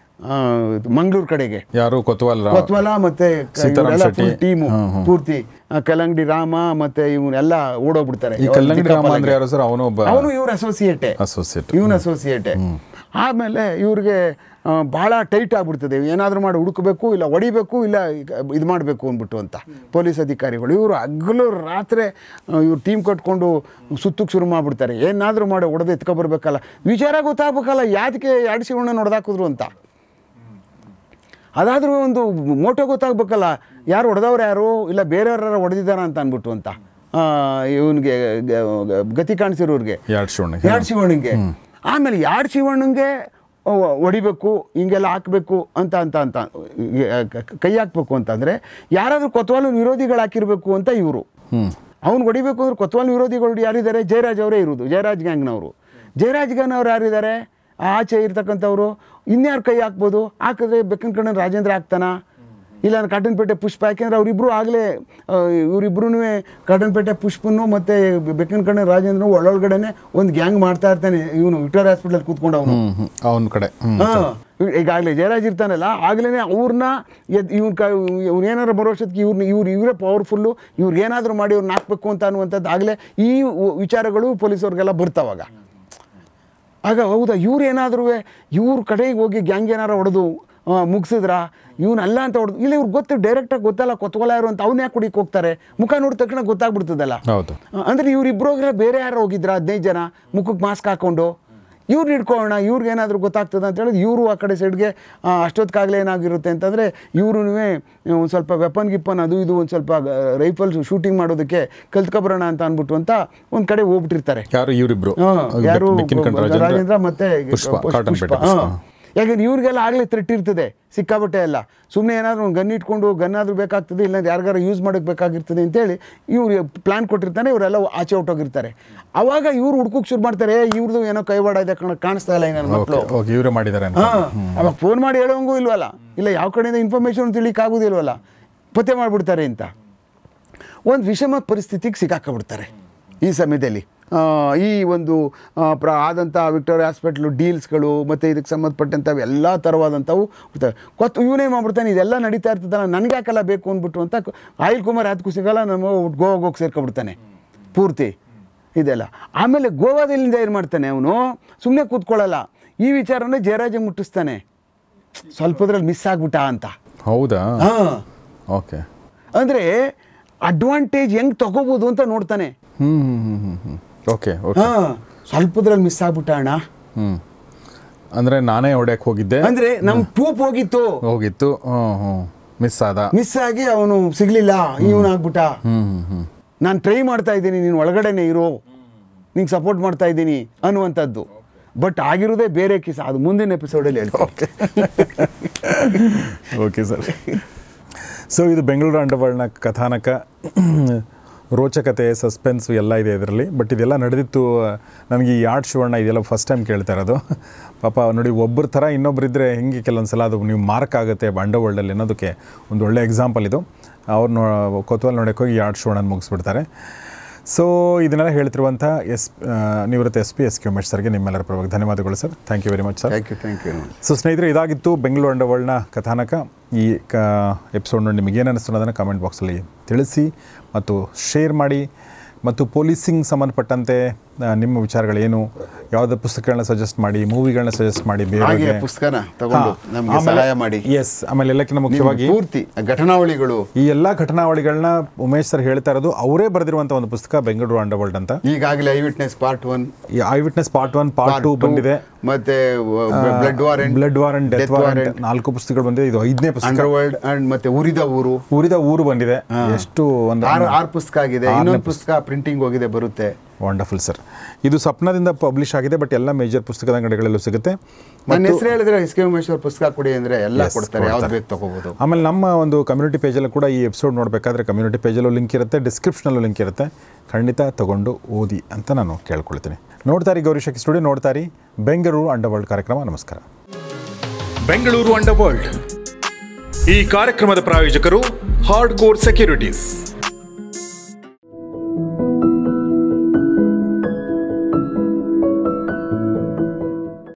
ಮಂಗಳೂರು ಕಡೆಗೆ. ಯಾರು? ಕೊತ್ವಾಲ ಕೊತ್ವಾಲ ಮತ್ತೆ ಟೀಮು ಪೂರ್ತಿ ಕಲ್ಲಂಗಡಿ ರಾಮ ಮತ್ತೆ ಇವನ್ನೆಲ್ಲ ಓಡೋಗ್ಬಿಡ್ತಾರೆ. ಅವನು ಇವ್ರ ಅಸೋಸಿಯೇಟೇ ಅಸೋಸಿಯೇಟ್ ಇವನ್ ಅಸೋಸಿಯೇಟೇ ಆಮೇಲೆ ಇವ್ರಿಗೆ ಭಾಳ ಟೈಟ್ ಆಗಿಬಿಡ್ತದೆ. ಏನಾದರೂ ಮಾಡಿ ಹುಡುಕಬೇಕು, ಇಲ್ಲ ಹೊಡಿಬೇಕು, ಇಲ್ಲ ಇದು ಮಾಡಬೇಕು ಅಂದ್ಬಿಟ್ಟು ಅಂತ ಪೊಲೀಸ್ ಅಧಿಕಾರಿಗಳು. ಇವರು ಹಗಲು ರಾತ್ರಿ ಇವ್ರು ಟೀಮ್ ಕಟ್ಕೊಂಡು ಸುತ್ತಕ್ಕೆ ಶುರು ಮಾಡಿಬಿಡ್ತಾರೆ. ಏನಾದರೂ ಮಾಡಿ ಹೊಡೆದು ಎತ್ಕೊಬರ್ಬೇಕಲ್ಲ, ವಿಚಾರ ಗೊತ್ತಾಗಬೇಕಲ್ಲ ಯಾದಕ್ಕೆ ಯಾಡ್ ಶಿವಣ್ಣ ಹೊಡೆದಾಕಿದ್ರು ಅಂತ. ಅದಾದರೂ ಒಂದು ಮೋಟೋ ಗೊತ್ತಾಗಬೇಕಲ್ಲ, ಯಾರು ಹೊಡೆದವ್ರು ಯಾರು, ಇಲ್ಲ ಬೇರೆಯವ್ರ ಹೊಡೆದಿದ್ದಾರ ಅಂತ ಅಂದ್ಬಿಟ್ಟು ಅಂತ ಇವನಿಗೆ ಗತಿ ಕಾಣಿಸಿರೋರಿಗೆ ಯಾಡ್ ಶಿವಣ್ಣ ಯಾಡ್ ಶಿವಣ್ಣಂಗೆ. ಆಮೇಲೆ ಯಾಡ್ ಶಿವಣ್ಣಂಗೆ ಹೊಡಿಬೇಕು, ಹಿಂಗೆಲ್ಲ ಹಾಕಬೇಕು ಅಂತ ಅಂತ ಅಂತ ಕೈ ಹಾಕಬೇಕು ಅಂತಂದರೆ ಯಾರಾದರೂ ಕೊತ್ವಾಲ್ ವಿರೋಧಿಗಳು ಹಾಕಿರಬೇಕು ಅಂತ ಇವರು. ಅವ್ನು ಹೊಡಿಬೇಕು ಅಂದ್ರೆ ಕೊತ್ವಾಲ್ ವಿರೋಧಿಗಳು ಯಾರಿದ್ದಾರೆ? ಜಯರಾಜ್ ಅವರೇ ಇರೋದು, ಜಯರಾಜ್ ಗ್ಯಾಂಗ್ನವರು. ಜಯರಾಜ್ ಗ್ಯಾಂಗ್ನವ್ರು ಯಾರಿದ್ದಾರೆ? ಆಚೆ ಇರ್ತಕ್ಕಂಥವ್ರು. ಇನ್ಯಾರು ಕೈ ಹಾಕ್ಬೋದು? ಹಾಕಿದ್ರೆ ಬೆಕ್ಕನ ಕಣ್ಣ ರಾಜೇಂದ್ರ ಹಾಕ್ತಾನ, ಇಲ್ಲ ಕಾಟನ್ಪೇಟೆ ಪುಷ್ಪ. ಯಾಕೆಂದ್ರೆ ಅವರಿಬ್ಬರು ಆಗಲೇ ಇವರಿಬ್ರು ಕಾಟನ್ಪೇಟೆ ಪುಷ್ಪನು ಮತ್ತು ಬೆಕ್ಕನ ಕಣ್ಣ ರಾಜೇಂದ್ರ ಒಳೊಳಗಡೆನೆ ಒಂದು ಗ್ಯಾಂಗ್ ಮಾಡ್ತಾ ಇರ್ತಾನೆ. ಇವನು ವಿಕ್ಟೋರಿಯಾ ಹಾಸ್ಪಿಟಲ್ ಕೂತ್ಕೊಂಡು ಅವನು ಅವನ ಕಡೆ. ಹಾಂ, ಈಗಾಗಲೇ ಜಯರಾಜ್ ಇರ್ತಾನಲ್ಲ, ಆಗಲೇ ಅವ್ರನ್ನ ಎದ್ ಇವ್ನ ಕ ಇವ್ನೇನಾರು ಬರೋ ವರ್ಷಕ್ಕೆ ಇವ್ರನ್ನ ಇವ್ರು ಇವರೇ ಪವರ್ಫುಲ್ಲು, ಇವ್ರಿಗೇನಾದರೂ ಮಾಡಿ ಇವ್ರನ್ನ ಹಾಕ್ಬೇಕು ಅಂತ ಅನ್ನುವಂಥದ್ದು ಆಗಲೇ ಈ ವಿಚಾರಗಳು ಪೊಲೀಸವ್ರಿಗೆಲ್ಲ ಬರ್ತಾವಾಗ. ಆಗ ಹೌದಾ ಇವ್ರು ಏನಾದರೂ ಇವ್ರ ಕಡೆಗೆ ಹೋಗಿ ಗ್ಯಾಂಗ್ ಏನಾರು ಹೊಡೆದು ಮುಗಿಸಿದ್ರ ಇವನಲ್ಲ ಅಂತ ಹೊಡೆದು, ಇಲ್ಲ ಇವ್ರಿಗೆ ಗೊತ್ತು ಡೈರೆಕ್ಟಾಗಿ ಗೊತ್ತಲ್ಲ ಕೊತ್ವಾಲ ಯಾರು ಅಂತ. ಅವ್ನು ಯಾಕೆ ಕುಡಿಗೆ ಹೋಗ್ತಾರೆ? ಮುಖ ನೋಡಿದ ತಕ್ಷಣ ಗೊತ್ತಾಗ್ಬಿಡ್ತದಲ್ಲ. ಹೌದು. ಅಂದರೆ ಇವ್ರಿಬ್ರೋಗ್ರೆ ಬೇರೆ ಯಾರು ಹೋಗಿದ್ರ ಹದಿನೈದು ಜನ ಮುಖಕ್ಕೆ ಮಾಸ್ಕ್ ಹಾಕ್ಕೊಂಡು, ಇವ್ರು ಹಿಡ್ಕೊಳ್ಳೋಣ, ಇವ್ರಿಗೆ ಏನಾದರೂ ಗೊತ್ತಾಗ್ತದೆ ಅಂತ ಹೇಳಿದ್ರೆ ಇವರು ಆ ಕಡೆ ಸೈಡ್ಗೆ ಅಷ್ಟೊತ್ತಿಗಾಗಲೇ ಏನಾಗಿರುತ್ತೆ ಅಂತಂದರೆ ಇವ್ರೂ ಒಂದು ಸ್ವಲ್ಪ ವೆಪನ್ ಗಿಪ್ಪನ್ ಅದು ಇದು ಒಂದು ಸ್ವಲ್ಪ ರೈಫಲ್ ಶೂಟಿಂಗ್ ಮಾಡೋದಕ್ಕೆ ಕಲ್ತ್ಕೊಬರೋಣ ಅಂತ ಅಂದ್ಬಿಟ್ಟು ಅಂತ ಒಂದು ಕಡೆ ಹೋಗ್ಬಿಟ್ಟಿರ್ತಾರೆ. ಯಾರು? ಇವರಿಬ್ರು. ಯಾರು? ರಾಜೇಂದ್ರ ಮತ್ತು ಪುಷ್ಪ. ಹಾಂ, ಯಾಕಂದ್ರೆ ಇವ್ರಿಗೆಲ್ಲ ಆಗಲೇ ಥ್ರೆಟ್ ಇರ್ತದೆ ಸಿಕ್ಕಾಬಟ್ಟೆ ಎಲ್ಲ. ಸುಮ್ಮನೆ ಏನಾದರೂ ಒಂದು ಗನ್ ಇಟ್ಕೊಂಡು ಗನ್ನಾದರೂ ಬೇಕಾಗ್ತದೆ, ಇಲ್ಲ ಯಾರಿಗಾರು ಯೂಸ್ ಮಾಡೋಕ್ಕೆ ಬೇಕಾಗಿರ್ತದೆ ಅಂತೇಳಿ ಇವ್ರು ಪ್ಲ್ಯಾನ್ ಕೊಟ್ಟಿರ್ತಾನೆ. ಇವರೆಲ್ಲ ಆಚೆ ಹೊಟ್ಟೋಗಿರ್ತಾರೆ. ಅವಾಗ ಇವ್ರು ಹುಡ್ಕೋಕೆ ಶುರು ಮಾಡ್ತಾರೆ, ಇವ್ರದ್ದು ಏನೋ ಕೈವಾಡ ಇದೆ ಕಾಣಿಸ್ತಾ ಇಲ್ಲ ನನ್ನ ಮಕ್ಕಳು, ಇವರೇ ಮಾಡಿದ್ದಾರೆ. ಹಾಂ, ಅವಾಗ ಫೋನ್ ಮಾಡಿ ಹೇಳೋಂಗೂ ಇಲ್ವಲ್ಲ, ಇಲ್ಲ ಯಾವ ಕಡೆಯಿಂದ ಇನ್ಫಾರ್ಮೇಷನ್ ತಿಳಿಯೋಕ್ಕಾಗೋದಿಲ್ವಲ್ಲ, ಪತ್ತೆ ಮಾಡಿಬಿಡ್ತಾರೆ ಅಂತ ಒಂದು ವಿಷಮ ಪರಿಸ್ಥಿತಿಗೆ ಸಿಕ್ಕಾಕೊಂಡ್ಬಿಡ್ತಾರೆ ಈ ಸಮಯದಲ್ಲಿ. ಈ ಒಂದು ಪ್ರ ಆದಂಥ ವಿಕ್ಟೋರಿಯಾ ಹಾಸ್ಪಿಟ್ಲು ಡೀಲ್ಸ್ಗಳು ಮತ್ತು ಇದಕ್ಕೆ ಸಂಬಂಧಪಟ್ಟಂಥವು ಎಲ್ಲ ಥರವಾದಂಥವು ಇರ್ತವೆ. ಕೊತ್ತು ಇವನೇ ಮಾಡ್ಬಿಡ್ತಾನೆ, ಇದೆಲ್ಲ ನಡೀತಾ ಇರ್ತದಲ್ಲ, ನನಗೆ ಯಾಕೆಲ್ಲ ಬೇಕು ಅಂದ್ಬಿಟ್ಟು ಅಂತ ಆಯಿಲ್ ಕುಮಾರ್ ಹತ್ತು ಸಿಗಲ್ಲ, ನಮ್ಮ ಗೋವಾಗೆ ಹೋಗಿ ಸೇರ್ಕೊಬಿಡ್ತಾನೆ ಪೂರ್ತಿ ಇದೆಲ್ಲ. ಆಮೇಲೆ ಗೋವಾದಲ್ಲಿಂದ ಏನು ಮಾಡ್ತಾನೆ ಅವನು, ಸುಮ್ಮನೆ ಕೂತ್ಕೊಳ್ಳಲ್ಲ, ಈ ವಿಚಾರನೇ ಜಯರಾಜ ಮುಟ್ಟಿಸ್ತಾನೆ, ಸ್ವಲ್ಪದ್ರಲ್ಲಿ ಮಿಸ್ ಆಗ್ಬಿಟ್ಟ ಅಂತ. ಹೌದಾ? ಹಾಂ, ಓಕೆ. ಅಂದರೆ ಅಡ್ವಾಂಟೇಜ್ ಹೆಂಗೆ ತಗೋಬೋದು ಅಂತ ನೋಡ್ತಾನೆ. ಹ್ಞೂ ಹ್ಞೂ ಹ್ಞೂ ಹ್ಞೂ ಓಕೆ ಓಕೆ. ಹಾಂ, ಸ್ವಲ್ಪದ್ರಲ್ಲಿ ಮಿಸ್ ಆಗ್ಬಿಟ್ಟ ಅಣ್ಣ. ಹ್ಞೂ ಅಂದರೆ ನಾನೇ ಹೊಡ್ಯಕ್ಕೆ ಹೋಗಿದ್ದೆ, ಅಂದರೆ ನಮ್ಮ ಟ್ಯೂಪ್ ಹೋಗಿತ್ತು ಹೋಗಿತ್ತು ಹ್ಞೂ ಹ್ಞೂ ಮಿಸ್ ಆದ, ಮಿಸ್ ಆಗಿ ಅವನು ಸಿಗಲಿಲ್ಲ, ಇವನಾಗ್ಬಿಟ್ಟ. ಹ್ಞೂ ಹ್ಞೂ ಹ್ಞೂ ನಾನು ಟ್ರೈ ಮಾಡ್ತಾ ಇದ್ದೀನಿ, ನೀನು ಒಳಗಡೆನೇ ಇರೋ, ನಿಂಗೆ ಸಪೋರ್ಟ್ ಮಾಡ್ತಾ ಇದ್ದೀನಿ ಅನ್ನುವಂಥದ್ದು. ಬಟ್ ಆಗಿರೋದೇ ಬೇರೆ ಕಿಸ, ಅದು ಮುಂದಿನ ಎಪಿಸೋಡಲ್ಲಿ ಹೇಳ್ತೀನಿ. Okay okay sir. ಸೊ ಇದು ಬೆಂಗಳೂರು ಅಂಡರ್ವರ್ಲ್ಡ್ನ ಕಥಾನಕ. ರೋಚಕತೆ, ಸಸ್ಪೆನ್ಸು ಎಲ್ಲ ಇದೆ ಇದರಲ್ಲಿ. ಬಟ್ ಇದೆಲ್ಲ ನಡೆದಿತ್ತು, ನನಗೆ ಈ ಆರ್ಟ್ ಶಿವಣ್ಣ ಇದೆಲ್ಲ ಫಸ್ಟ್ ಟೈಮ್ ಕೇಳ್ತಾ ಇರೋದು. ಪಾಪ ನೋಡಿ, ಒಬ್ಬರ ಥರ ಇನ್ನೊಬ್ಬರಿದ್ದರೆ ಹೆಂಗೆ ಕೆಲವೊಂದು ಸಲ ಅದು ನೀವು ಮಾರ್ಕ್ ಆಗುತ್ತೆ ಅಂಡರ್ವರ್ಲ್ಡಲ್ಲಿ ಅನ್ನೋದಕ್ಕೆ ಒಂದು ಒಳ್ಳೆ ಎಕ್ಸಾಂಪಲ್ ಇದು. ಅವ್ರು ನೋ ಕೊತ್ವಾಲ್ ನೋಡೋಕ್ಕೆ ಹೋಗಿ ಈ ಆರ್ಟ್ ಶಿವಣ್ಣನ ಮುಗಿಸ್ಬಿಡ್ತಾರೆ. ಸೊ ಇದನ್ನೆಲ್ಲ ಹೇಳ್ತಿರುವಂಥ ಎಸ್ ನಿವೃತ್ತ S P S K Umesh ಸರ್ಗೆ ನಿಮ್ಮೆಲ್ಲರ ಪರವಾಗಿ ಧನ್ಯವಾದಗಳು sir. Thank you very much sir. Thank you thank you. So ಸ್ನೇಹಿತರೆ, ಇದಾಗಿತ್ತು ಬೆಂಗಳೂರು ಅಂಡರ್ವರ್ಲ್ಡ್ನ ಕಥಾನಕ. ಈ ಕ ಎಪಿಸೋಡ್ ನೋಡಿ ನಿಮಗೇನು ಅನ್ನಿಸ್ತು ಅನ್ನೋದನ್ನು ಕಮೆಂಟ್ ಬಾಕ್ಸಲ್ಲಿ ತಿಳಿಸಿ ಮತ್ತು ಶೇರ್ ಮಾಡಿ. ಮತ್ತು ಪೊಲೀಸಿಂಗ್ ಸಂಬಂಧಪಟ್ಟಂತೆ ನಿಮ್ಮ ವಿಚಾರಗಳೇನು, ಯಾವುದೇ ಪುಸ್ತಕಗಳನ್ನ ಸಜೆಸ್ಟ್ ಮಾಡಿ, ಮೂವಿಗಳನ್ನ ಸಜೆಸ್ಟ್ ಮಾಡಿ, ಬೇರೆ ಪುಸ್ತಕನ ತಗೊಂಡು ನಮಗೆ ಸಹಾಯ ಮಾಡಿ. ಎಸ್, ಆಮೇಲೆ ಎಲ್ಲಕ್ಕಿಂತ ಮುಖ್ಯವಾಗಿ ಪೂರ್ತಿ ಘಟನಾವಳಿಗಳು, ಈ ಎಲ್ಲ ಘಟನಾವಳಿಗಳನ್ನ ಉಮೇಶ್ ಸರ್ ಹೇಳ್ತಾ ಇರೋದು ಅವರೇ ಬರೆದಿರುವಂಥ ಒಂದು ಪುಸ್ತಕ ಬೆಂಗಳೂರು ಅಂಡರ್ವರ್ಲ್ಡ್ ಅಂತ. ಈಗಾಗಲೇ ಐ ವಿಟ್ನೆಸ್ ಪಾರ್ಟ್ ಒನ್, ಈ eye witness part one, part two ಬಂದಿದೆ. ಮತ್ತೆ blood warrant, blood warrant, death warrant, ನಾಲ್ಕು ಪುಸ್ತಕಗಳು ಬಂದಿದೆ. ಇದು ಐದನೇ ಪುಸ್ತಕ. ಅಂಡರ್ವರ್ಲ್ಡ್ ಅಂಡ್ ಮತ್ತೆ ಉರಿದ ಊರು, ಉರಿದ ಊರು ಬಂದಿದೆ. ಎಷ್ಟು ಒಂದು ಆರು ಆರು ಪುಸ್ತಕ ಆಗಿದೆ. ಇನ್ನೊಂದು ಪುಸ್ತಕ ಪ್ರಿಂಟಿಂಗ್ ಹೋಗಿದೆ, ಬರುತ್ತೆ. Wonderful sir. ಇದು ಸಪ್ನದಿಂದ ಪಬ್ಲಿಷ್ ಆಗಿದೆ, ಬಟ್ ಎಲ್ಲ ಮೇಜರ್ ಪುಸ್ತಕದ ಅಂಗಡಿಗಳಲ್ಲೂ ಸಿಗುತ್ತೆ. ನನ್ನ ಹೆಸರು ಹೇಳಿದ್ರೆ ಎಸ್ ಕೆ ಉಮೇಶ್ವರ್ ಪುಸ್ತಕ ಕೊಡಿ ಅಂದರೆ ಎಲ್ಲ ಕೊಡ್ತಾರೆ, ಯಾವ್ದು ಬೇಕು ತಗೋಬೋದು. ಆಮೇಲೆ ನಮ್ಮ ಒಂದು ಕಮ್ಯುನಿಟಿ ಪೇಜಲ್ಲೂ ಕೂಡ ಈ ಎಪಿಸೋಡ್ ನೋಡಬೇಕಾದ್ರೆ ಕಮ್ಯುನಿಟಿ ಪೇಜಲ್ಲೂ ಲಿಂಕ್ ಇರುತ್ತೆ, ಡಿಸ್ಕ್ರಿಪ್ಷನಲ್ಲೂ ಲಿಂಕ್ ಇರುತ್ತೆ. ಖಂಡಿತ ತಗೊಂಡು ಓದಿ ಅಂತ ನಾನು ಕೇಳ್ಕೊಳ್ತೀನಿ. ನೋಡ್ತಾರಿ ಗೌರಿಶಕ್ತಿ ಸ್ಟುಡಿಯೋ, ನೋಡ್ತಾರಿ ಬೆಂಗಳೂರು ಅಂಡರ್ವರ್ಲ್ಡ್ ಕಾರ್ಯಕ್ರಮ. ನಮಸ್ಕಾರ. ಬೆಂಗಳೂರು ಅಂಡರ್ವರ್ಲ್ಡ್ ಈ ಕಾರ್ಯಕ್ರಮದ ಪ್ರಾಯೋಜಕರು ಹಾರ್ಡ್ ಕೋರ್ ಸೆಕ್ಯೂರಿಟೀಸ್.